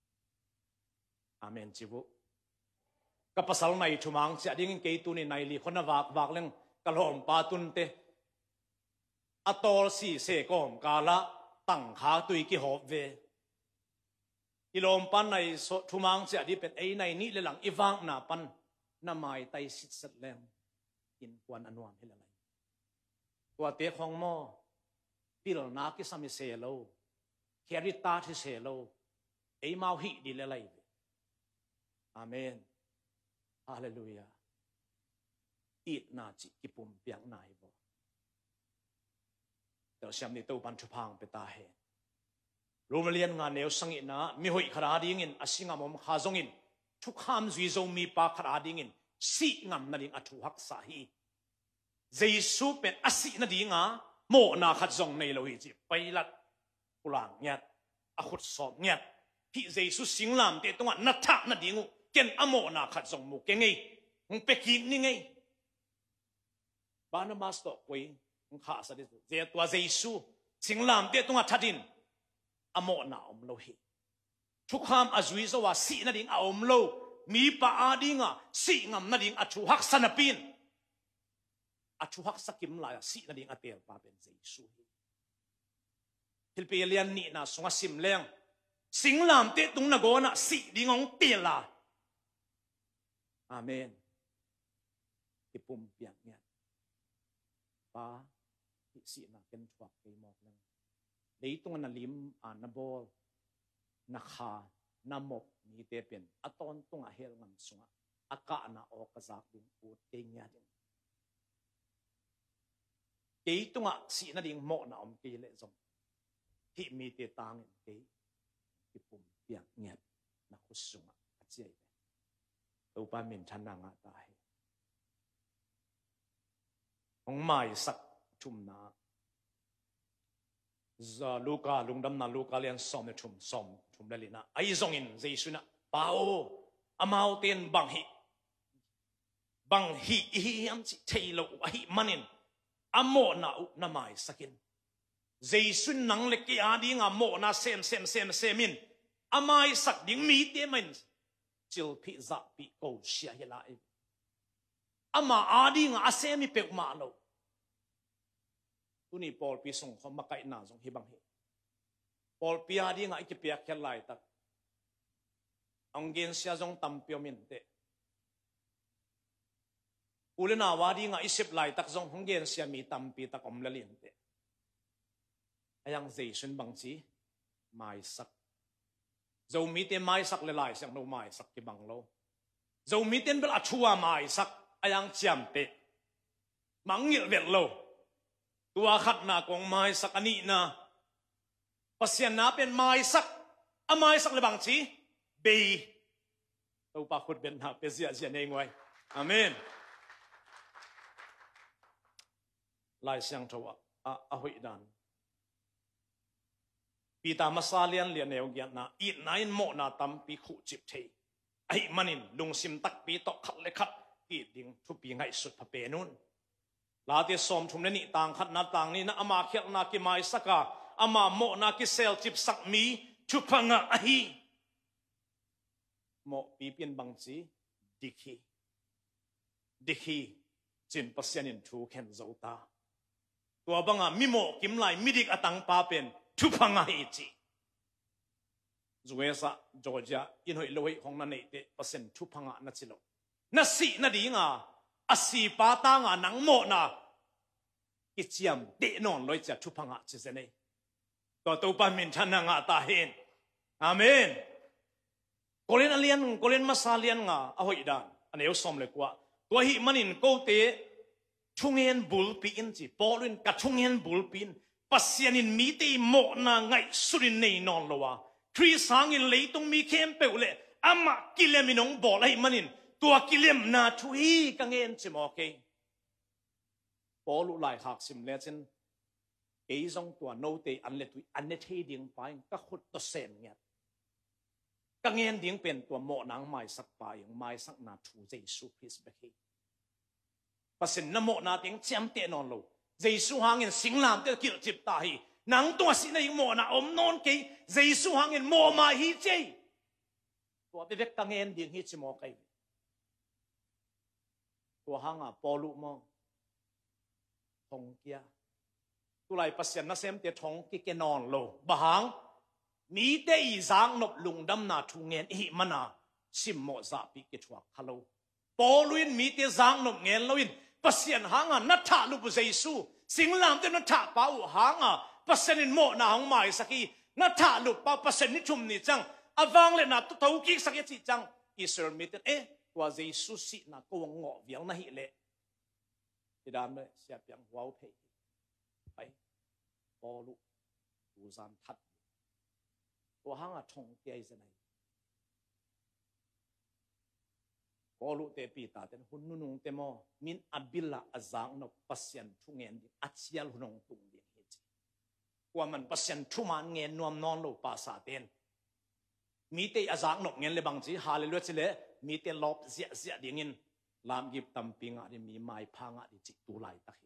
amen chibu ka pasal nai thumang sia ding ke tu ni nai li khona wak wak leng kalhom pa tun te atol si se kom kala tang kha tui ki hop ve ilom pan nai so thumang sia di pen ei nai ni le lang iwang na pan na mai tai sit sat leng in kwan anwam hilalai tua te khong mo pil na ki sami se lo kheri ta thi se lo ei mau hi di le lai amen hallelujah it na chi ki pum piang nai bo to siam ni to ban thu phang pe ta he Romalian nga neo sangi na mi hoi khara ding in asinga mom kha zong in thu kham zui zo mi pa khara ding in si ngam na ding athu hak sa hi Jesu pen asi na dinga mo na khat zong nei lo hi chi pailat pulang nyat a khut sop nyat hi Jesu singlam te tonga na tha na dingu ken amo na khat zong mu ke ngei ng pe ki ni ngei bana master koi ng kha sa de je tua Jesu singlam te tonga thadin amo na om lo hi thukham azui zo wa si na ding a om lo mi pa a dinga si ngam na ding athu hak sanapin athu hak sakim la si na ding atel pa ben Jesu hi hilpelian ni na sunga sim leng singlam te tung na go na si dingong tela amen ipum piak nya pa si na ken thuak ke mok leng dei tung na lim an na bol na kha na mok ni te pen aton tung a hel ngam sunga aka na o ka zak ding u te nya ding ke tung a si na ding mo na om ke le zong hi mi te tang ke ki pum piak nya na khu sunga a chei to pa min than na nga ta he ong mai sak thum na za Luka lungdam na Luka lian som ne thum som thum le na ai zong in Jesu na pao amau ten bang hi bang hi hi am chi thailo hi manin amo na u na mai sakin Jesu nang le ki adi nga mo na sem sem sem semin amai sak ding mi te men chil phi za pi ko sia hi lai ama adi nga asemi pe ma lo tu ni Paul pi song khom ma kai na jong hi bang hi Paul pi adi nga ki pia khel lai tak anggen sia jong tam pyo min te ulena wadi nga isip lai tak jong honggen sia mi tam pi tak om lalin te ayang Jesun bang chi mai sak zo mi te mai sak le lai sang no mai sak ki bang lo zo mi ten bel achua mai sak ayang chiam te mangil vel lo tua khat na kong mai sak ani na pasien na pen mai sak a mai sak le bang chi be to pa khut ben na pe zia zia nei ngoi amen lai siang thawa a a hoi dan pi ta masalian lian neu gian na i nine mo na tam pi khu chip thei ai manin lung sim tak pi to khat le khat ki ding thu pi ngai sut pha pe nun ลาเตสอมทุมนี่ต่างขัดนาต่างนี่นะอามาเขียนากิไม้สักกาอามาโมนากิเซลจิบสักมีทุพังอะฮีโมปีเปียนบังจีดิคีดิคีจินปัสยานินทูเข็นโจตาตัวบังอะมิโมกิมไลมิดิกอตังปาเป็นทุพังอะฮีจีจวยสะจอร์เจียอินหอยลอยของนั่นเองเตเปอร์เซ็นต์ทุพังอะนัดสิโลนัดสีนัดดีงาอาศีปาตางานังโมนากิจยมเดนอนลอยจะทุพังอะจิเซเนตัวตัวปันมินทันงาตาเห็นอาเมนกอเลนอเลียนกอเลนมาซาเลียนงาอหอยดานอันนี้เอาสมเลยกว่าตัวหิมันินโกเตทุ่งเงินบุลปีนจีปอลินกัดทุ่งเงินบุลปีนปัสยานินมีตีโมนาไงสุรินเนนอนละวะทรีสางอินเลยต้องมีเข้มเปล่าเลยอามากิเลมินงบอกเลยมันินตัวกิเลมนาทุยกังเงินจิมโอเคปอลุไลหักสิมเลจินเอซงตัวโนเตอันเลตุอันเนเทดิ่งไปก็ขุดตัวเซนเงียกังเงินดิ่งเป็นตัวโมนังไม่สักไปยังไม่สักนาทูเจสุคริสเบคีปัสนนโมนาดิ่งเจียมเตนอนโลเจสุหางเงินสิงลามเตกิลจิบตาฮีนังตัวสินายโมนาอมนอนเกเจสุหางเงินโมมาฮีเจตัวเด็กกังเงินดิ่งฮีจิโมเกตัวหางอ่ะปอลุมองทงเกียตุไลปัสยันนัเซมเตทงกิเกนอนโลบางมีเตอีจางนบลุงดำนาทุงเงินอิมันนาสิมโมซาปิกิทวักฮัลโหลปอลุนมีเตจางนบเงินลวินปัสยันหางอ่ะนัทธาลุบเจซูสิงลามเตนัทธาป้าหางอ่ะปัสยันโมนาหงไม่สักทีนัทธาลุป้าปัสยันนิชุมนิจังอวังเลนัตุตุกิสักทีจังอิสราเอลมีเตเอตัวเจซูสินักวงงอเวียงนะฮิเลที่ดามเลยเสียบยังว้าวเพย์ไปปอลุดูซานทัดตัวหางอ่ะทงเกียร์จะไหนปอลุเตปีตาเต็นหุ่นนุ่งเตมอมินอับบิลละอาจางนกปัสยันทุ่งเงินดิอัจฉริยะหุ่นงตุงเดียงเฮจิว่ามันปัสยันทุ่มันเงินนวมนอนโลปาสาเตนมีเตอาจางนกเงินเลยบางทีฮาเลลูยาสิเลมีเตลอบเสียเสียเดียงเงินลามยิบตำปิงอ่ะมีไม้พังอ่ะดิจิตุไลตะฮี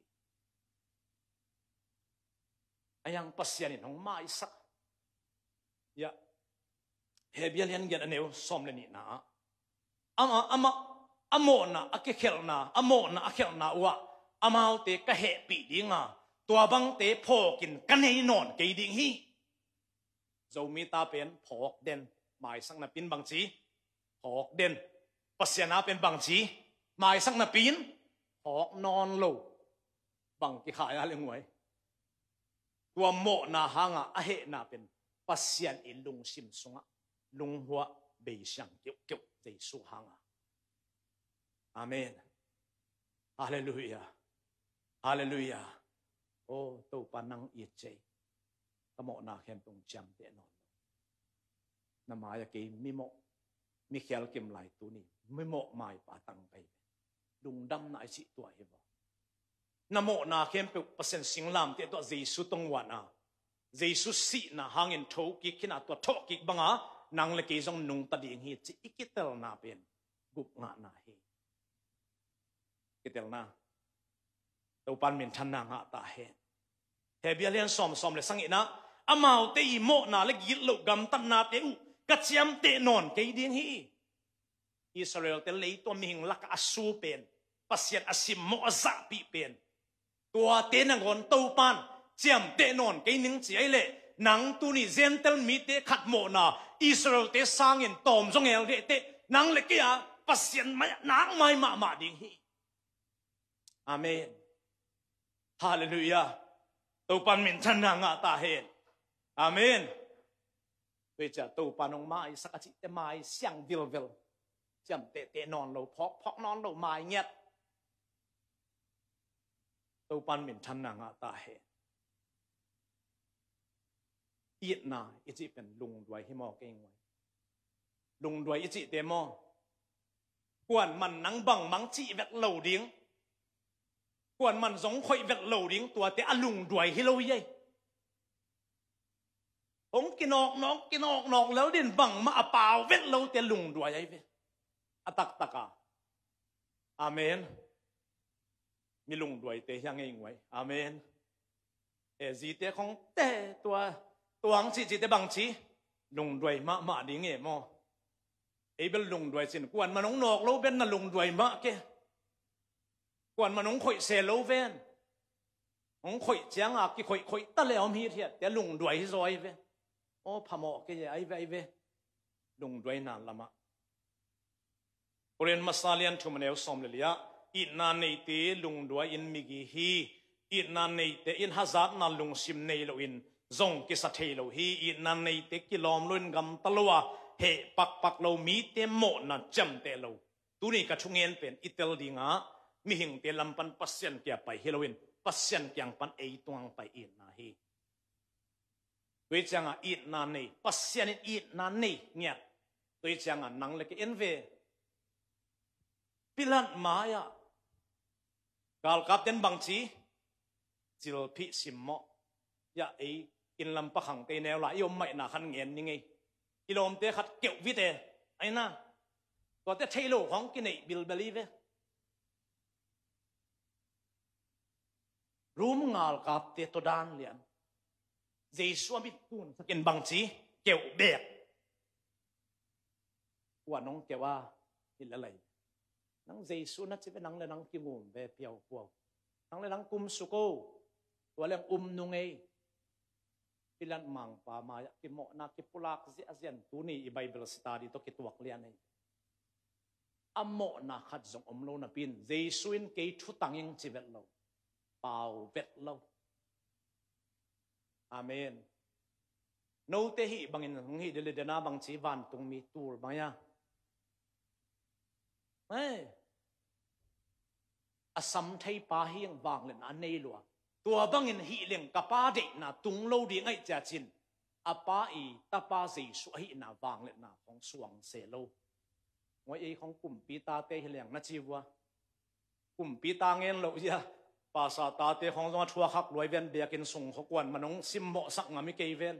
ไอ้ยังปัสยานินของไม้สักยะเฮเบียเลียนเกนอันเนวสอมเลนินะอามาอามาอโมนะอักเคลนะอโมนะอักเคลนะวะอามาเอาเตะกะเฮปีดิงอ่ะตัวบังเตะพอกินกันให้นอนเกยดิงฮีจะมีตาเป็นพอกเด่นไม้สักนับปินบางจีพอกเด่นปัสยานาเป็นบางจีหมายสักนาปีนหอกนอนโลบังกิขายอะไรงวยตัวโมนาหางอะเหนาเป็นปัสยันอิลุงซิมสงะลุงหัวเบียงเกี่ยวเกี่ยวใจสุหางอะอาเมนฮาเลลูยาฮาเลลูยาโอ้ตัวปานังเอียเจตโมนาเห็นตรงจำเตนอนนามายกีมิโมมิเขลเก็มไหลตัวนี้ไม่โมหมายปาตังไปดุงดำนายสิตัวเห็นบ่นโมนาเข้มเปเปอร์เซ็นต์สิงลามเตตัวเจสุตงวันอ่ะเจสุสินะหางเงินทกิกินาตัวทกิกบังอ่ะนางเล็กจงนุ่งตัดยิงฮิจิอิกิเตลนาเป็นกุบงานาฮีกิเตลนาตัวปันมินทันนางอ่ะตาเฮเฮเบียเลียนซอมซอมเลยสังอินะอามาเตอีโมนาเล็กยิลกำตันนาเตอุกัจยมเตนอนเกยดิงฮีอิสราเอลเตเลยตัวมิงลักอาสูเป็นปัสยันอาซิมโมอาซาปีเป็นตัวเตนังคนตัวปันเจียมเตนอนเกยนิงจีไอเล่นังตัวนี้เจนเตลมีเตขัดโมนาอิสราเอลเตสร้างเงินตอมจงเอลเตนังเล็กยาปัสยันไม่นังไม่มามาดิงฮีอาเมนฮาเลลูยาตัวปันมินทันนางอาตาเฮนอาเมนเวจาตัวปันองไม้สักจิตไม้เสียงวิลวิลจำเตะเตะนอนเราพอกพอกนอนเราไม้เงียบตัวปันมินทันนางอาตาเฮอีดนาอิจิเป็นลุงด้วยให้มอเก่งไว้ลุงด้วยอิจิเตมอกวนมันนังบังมังจีเวกเหล่าดิ้งกวนมันสงข่อยเวกเหล่าดิ้งตัวเตะลุงด้วยให้เราเย่ผมกินออกน้องกินออกน้องแล้วเด่นบังมาเปล่าเวกเราเตะลุงด้วยไอ้เวอตักตะกาอาเมนมีลุงด้วยเตะยังไงงวยอาเมนเอจีเตะของเตะตัวตัวอังจีจีเตะบางจีลุงด้วยมามาดีเงี้ยมอไอ้เบลลุงด้วยสินกวนมันงนอกเราเป็นน่ะลุงด้วยมาเกกวนมันงข่อยเซโลเวนงข่อยเจียงอ่ะกี่ข่อยข่อยตะเลอมฮีเทียแต่ลุงด้วยซอยเวโอ้พะหมอเกยไอ้เวไอ้เวลุงด้วยนานละมาเรียนมาซาเลียนทุมเนวสมเลยะอินนาในเตลุงด้วยอินมิกิฮีอินนาในเตอินฮาซัดนาลุงซิมในโลอินจงกิสัทเทโลฮีอินนาในเตกิลอมลุนกำตะลัวเฮปักปักโลมีเตโมนะจำเตโลตัวนี้ก็ช่วงเงินเป็นอิตาลีงามีหิงเตลำปันปัสเซียนเกียไปเฮโลอินปัสเซียนเกียงปันเอตวงไปอินนาฮีตัวจังอ่ะอินนาในปัสเซียนอินนาในเนี่ยตัวจังอ่ะนังเล็กเอ็นเวพิลันมายากาลกับเดนบังชีจิลพิสิมมอยาไออินลำปะขังเตแนวละยมไม่นาขันเงินยังไงกิโลมเตขัดเกี่ยววิเตไอ้น่ะก็เตเทโลของกินไอบิลเบลีเวรู้มึงงาลกับเตตัวดานเลียนเจสวมิตุนสกินบังชีเกี่ยวเบกว่าน้องเกี่ยวว่าอินอะไรนังเจสุนัดจะเป็นนังเลยนังกิมุมเบเปียวพวกนังเลยนังกุมสุโกตัวเรื่องอุ้มนุงเอพิลันมังปามายกิโมนักกิปุลักเสียเสียนตัวนี้อีไบเบิลสตาร์ดีตัวกิตัวเลียนเองอโมนักขัดจงอมโลนับปินเจสุอินเกยชุตังยังจีเวลโลเป่าเวทโลอาเมนโนเตหิบังอินหงหิเดลเดนาบังชีวันตุงมีตูร์บางอย่างเฮ้ยอสัมไทยปาเฮียงวางเล่นอันนี้ลัวตัวบังอินหิเลียงกับป้าเด็กน่ะตุงโลดีไงจ่าจินอาป้าอีตาป้าสีสวยน่ะวางเล่นน่ะของสวงเสโลว่าเอของกลุ่มปีตาเตหิเลียงนัจีวะกลุ่มปีตาเงินโลยะภาษาตาเตของจังทัวขักรวยเวนเบียกินส่งขกวนมันน้องซิมโมสักงามิเกยเวน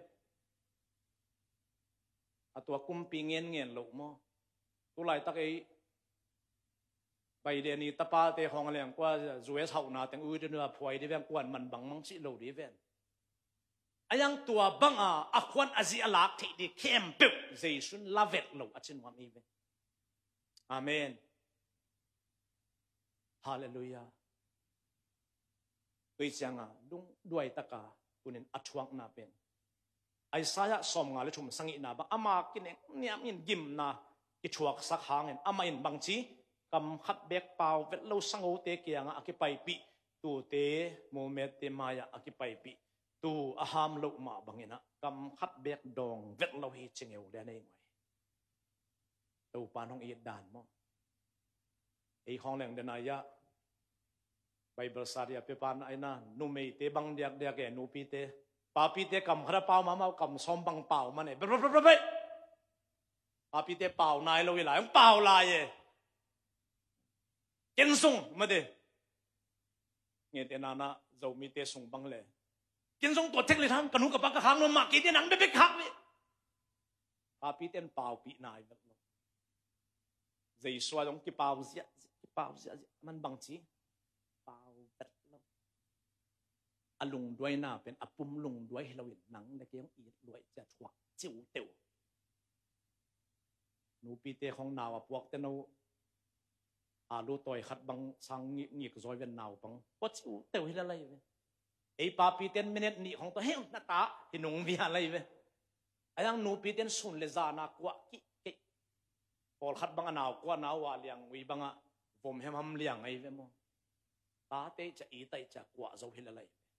อะตัวกลุ่มปีเงินเงินโลมั้งตัวไหลตะเกยไปเดี๋ยวนี้ตาป้าเตะของอะไรกว่าจะเวสเฮานาแต่งอื่นเนื้อพวยที่เวียนกวนมันบังมังสิโลดีเวียนไอ้ยังตัวบังอ่ะอควันอซิอาลักที่ดีเข้มปิ๊บเจสุนลาเวตโลอาชินวามีเวนอาเมนฮาเลลูยาด้วยจังอ่ะดุงด้วยตะกาคุณเห็นอัจฉริยะนาเป็นไอ้สายะสมงาเลชุมสังอินาบังอามากินเนี่ยมินยิมนากิชวกสักหางเงินอามาอินบังจีกำขัดเบกเปล่าเวทเราสังโอเตเกียงอากิไปปีตูเตโมเมตเตมายาอากิไปปีตูอาหามโลมาบังเงินะกำขัดเบกดองเวทเราเฮจิงเอวเดนเองไว้ตูปานของเอียดด่านมั้งไอของแหล่งเดนายะไปบริษัทยาเปปานไอ้นั่นนูเมเตบังเดียกเดียกแกนูปีเตปาปีเตกำขัดเปล่ามาเมากำซ้อมบังเปล่ามันเนี่ยเบ๊ะเบ๊ะเบ๊ะเบ๊ะปาปีเตเปล่านายเราอีหลายเปล่าลายเกณฑ์ส่งมาเดเงี้ยเตนานะเรามีเตส่งบังเลยเกณฑ์ส่งตัวเทคเลยท่านกันหูกับปากกระหังนมากี่เตนังเบ๊ะขับเลยปาปีเตนเปล่าปีนายแบบนั้นใจสวดงกี่เปล่าเสียกี่เปล่าเสียมันบังจีเปล่าแบบนั้นอลุงด้วยน่าเป็นอปุ่มลุงด้วยเราเห็นหนังในเกี่ยวอีดด้วยจะถวักจิ้วเตียวหนูปีเตของนาวพวกเตนูอาลูต่อยขัดบังสังงีกซอยเวียนนาวบังวัดชิวเตวเฮลอะไรเว้ไอ้ปาปีเตนเมเนตนี่ของตัวเฮงหน้าตาที่นุ่งวิหารอะไรเว้ไอ้ยังนูปีเตนสุนเลจานักว่ากิกิพอขัดบังนาวกว่านาวว่าเลี้ยงวิบังอ่ะผมเฮมฮัมเลี้ยงไอ้เว้มั้งตาเตจะอีไตจะกว่าโซเฮลอะไร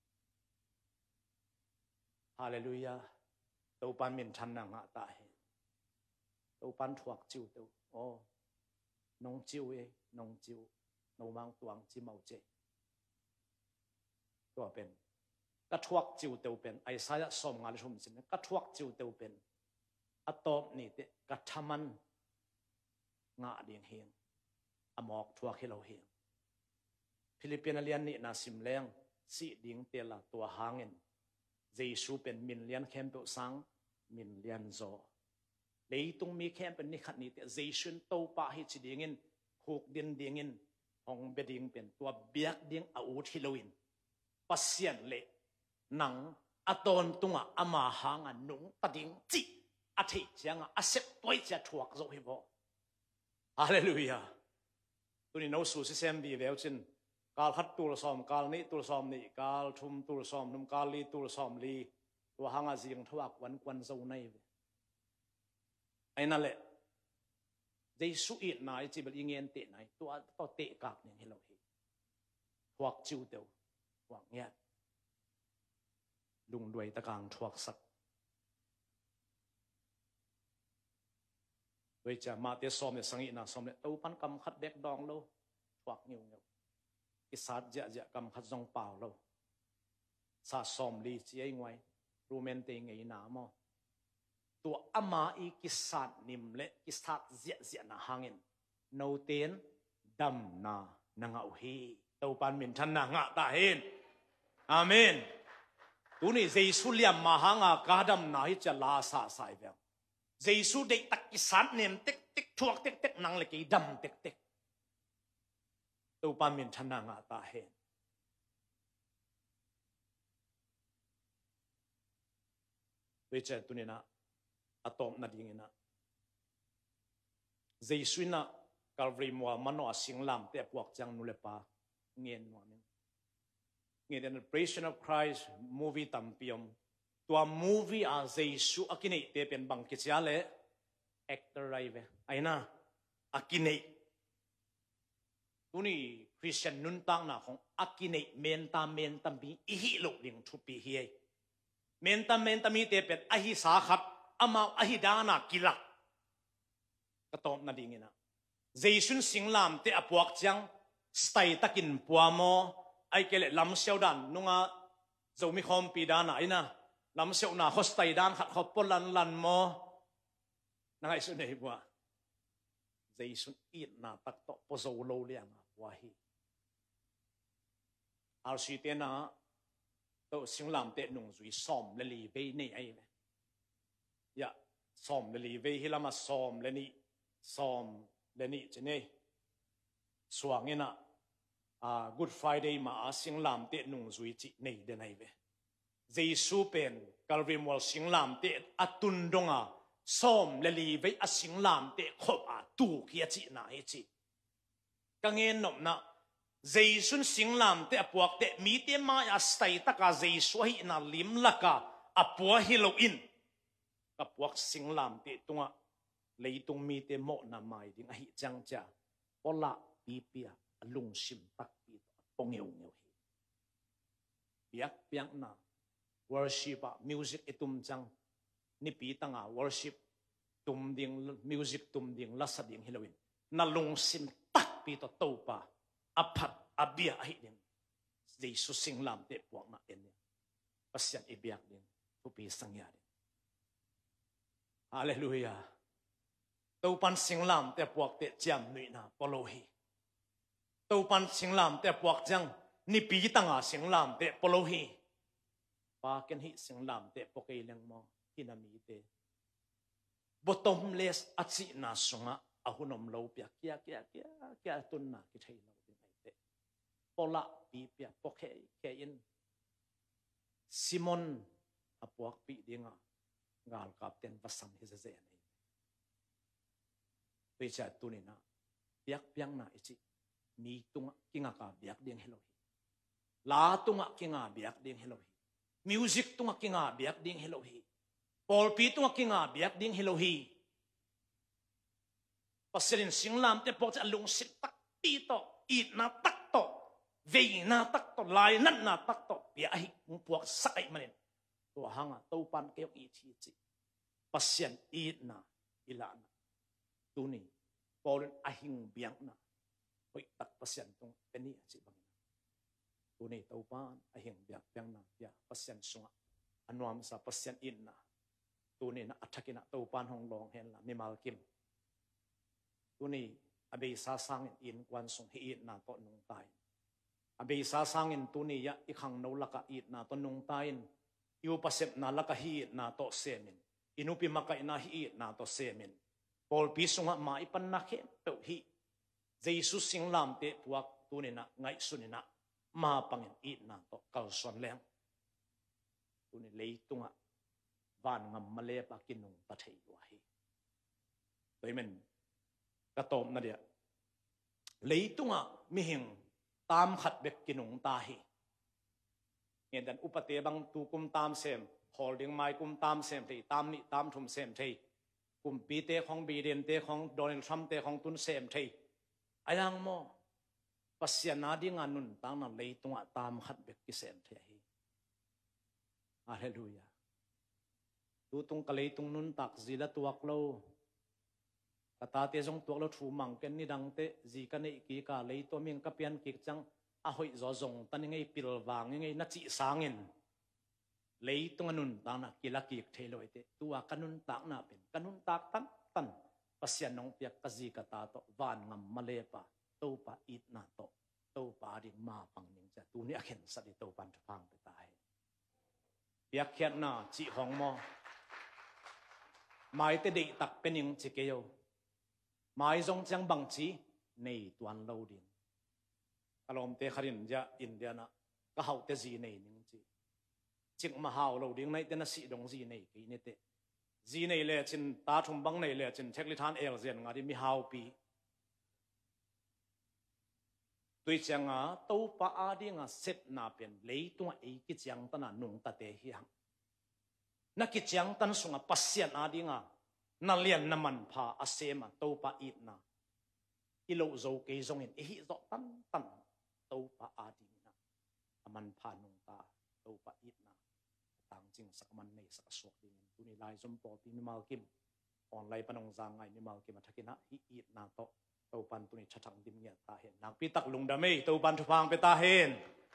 ฮาเลลูยาตัวปันมินทันนังอ่ะตาเฮตัวปันถวักจิวตัวโอ้น้องจิวเอน้องจิวน้องมังตวงจิมเอาเจตัวเป็นกระทวกจิวเตียวเป็นไอ้สายสมงานชมสินกระทวกจิวเตียวเป็นอัตโตนี่เตกระทำมันงาเดียงเฮงอมอกทวกให้เราเฮงฟิลิปปินส์เลียนนี่นาสิมแรงสีดิ่งเตละตัวหางเงินเจสูเป็นมินเลียนเข้มเปสังมินเลียนโซเลยตรงมีแค่เป็นนิขัดนี้แต่เจสุนโตปะให้จีเดียงินหกเดือนเดียงิน hong beding pen tua biak ding a u thiloin pasien le nang aton tunga ama hanga nung pading chi a thei changa a sep toi cha thuak zo hi bo hallelujah tuni no su sem bi veo chin kal hat tul som kal ni tul som ni kal thum tul som num kal li tul som li tua hanga jing thuak wan kwan zo nei ve aina le Giêsu ít nói chỉ biết nghe tệ này, tôi tôi tệ cạc nên hiểu hi, hoặc chịu tiêu, hoặc nghe, lùng đuôi ta càng thuộc sắc, bây giờ mà tiếc xóm này sang ít na xóm này, tàu pan cầm khát bẹt đong lâu, hoặc nhiều nhiều, cái sát dạ dạ cầm khát dòng bào lâu, sát xóm li chỉ ai ngoài, rumen tê ngày nào mà tua ama i kisat nim le kisat zia zia na hangin no ten dam na na ngau hi tau pan min than na nga ta hin amen tu ni jesu liam ma hanga ka dam na hi cha la sa sai ve jesu de tak kisat nim tek tek thuak tek tek nang le ki dam tek tek tau pan min than na nga ta hin ve cha tu ni na atom na ding ina Giêsu na Calvary mo mano asing lam te puak chang nule pa ngien no men ngien the Passion of Christ movie tampiom tua movie a Giêsu akine te pen bang ki chale actor raive aina akine tuni Christian nun tang na khong akine men ta men tam bi i hi lo ling thu pi hi men ta men tam mi te pen a hi sa khat amau ahidana kilak katom na dingina Giêsu singlam te apuak chang stai takin puamo ai kele lam seudan nunga zomi khom pi dana ina lam seu na hostai dan khat khop polan lan mo nangai su nei bua Giêsu it na tak to pozo lo liang wa hi al si te na to singlam te nung zui som le li ve nei ai ya som le li ve hi lama som le ni som le ni chene suangena a Good Friday ma a singlam te nung zui chi nei de nai ve Giêsu pen Calvary mol singlam te atun donga som le li ve a singlam te khop a tu kia chi na hi chi kangen nom na Giêsu singlam te apuak te mi te ma ya stai ta ka Giêsu hi na lim laka apua hi lo in kapuak singlam te tunga leitung mi te mo na mai ding a hi chang cha pola pi pia lung sim tak pi pongeu ngeu hi piak piang na worship music etum chang ni pi tanga worship tum ding music tum ding la sa ding hilowin na lung sim tak pi to to pa aphat abia hi ding Giêsu singlam te puak na en pasyan ibiak ding pu pi sangya hallelujah tau pan singlam te puak te jam nui na polohi tau pan singlam te puak jang ni pi tanga singlam te polohi pa ken hi singlam te pokei leng mo hinami te bottomless achi na sunga ahunom lo pya kya kya kya kya tun na ki thei lo ding ai te pola pi pya pokei ke in Simon apuak pi dinga ngal kapten pasam hi ze nei pe cha tunina piak piang na ichi mi tunga kinga ka biak ding hello la tunga kinga biak ding hello music tunga kinga biak ding hello hi pol pi tunga kinga biak ding hello hi paselin singlam te pok cha lung sit tak pi to it na tak to ve na tak to lai nan na tak to pia hi puak sai manin to hanga to pan ke i chi chi pasien it na ilana tuni polin ahing biang na hoi tak pasien tung peni chi bang tuni to pan ahing biak biang na ya pasien sunga anwam sa pasien in na tuni na athakina to pan hong long hen la nimal kim tuni abe sa sang in kwan sung hi na to nung tai abe sa sang in tuni ya ikhang no laka it na to nung tai yu pasep na laka hi na to semin inupi maka ina hi na to semin pol pi sunga ma ipan na khe to hi Jesus singlam te puak tu ni na ngai su ni na ma pangin i na to kal son leng tu ni lei tunga van ngam male pa kinung ta thei wa hi toi men ka tom na dia lei tunga mi hing tam khat bek kinung ta hi ngen dan upate bang tu kum tam sem holding mai kum tam sem thei tam ni tam thum sem thei kum pi te khong bi den te khong Donald Trump te khong tun sem thei ayang mo pasiana ding anun tang na lei tunga tam khat bek ki sem thei hi hallelujah tu tung ka lei tung nun tak zila tuak lo kata te jong tuak lo thu mang ken ni dang te ji ka nei ki ka lei to ming ka pian ki chang a hoi zo zong tan ngei pil wang ngei na chi sangin lei tung anun tang na ki la ki thelo ite tua kanun tak na pen kanun tak tan tan pasian nong piak ka ji ka ta to van ngam male pa to pa it na to to pa ding ma pang ning cha tu ni a khen sa di to pan thang pe tai piak khiat na chi hong mo mai te dei tak pening chi ke yo mai zong chang bang chi nei tuan lo din alom te kharin ja india na ka hau te ji nei ning chi chik ma hau lo ding nei te na si dong ji nei ki ne te ji nei le chin ta thum bang nei le chin thekli than el zen nga di mi hau pi tui changa to pa a ding a set na pen lei tu ai ki chang ta na nung ta te hi hang na ki chang tan sunga pasien a ding a na lian na man pha asema to pa it na ilo zo ke zong in hi zo tan tan to pa a ding na aman pha nung ta to pa it na tang jing sak man nei sak suak ding tu ni lai zum po pi mi mal kim online panong zang ngai mi mal kim thakina hi it na to to pan tu ni thatang dim nya ta hen nang pi tak lung da mei to pan thu phang pe ta hen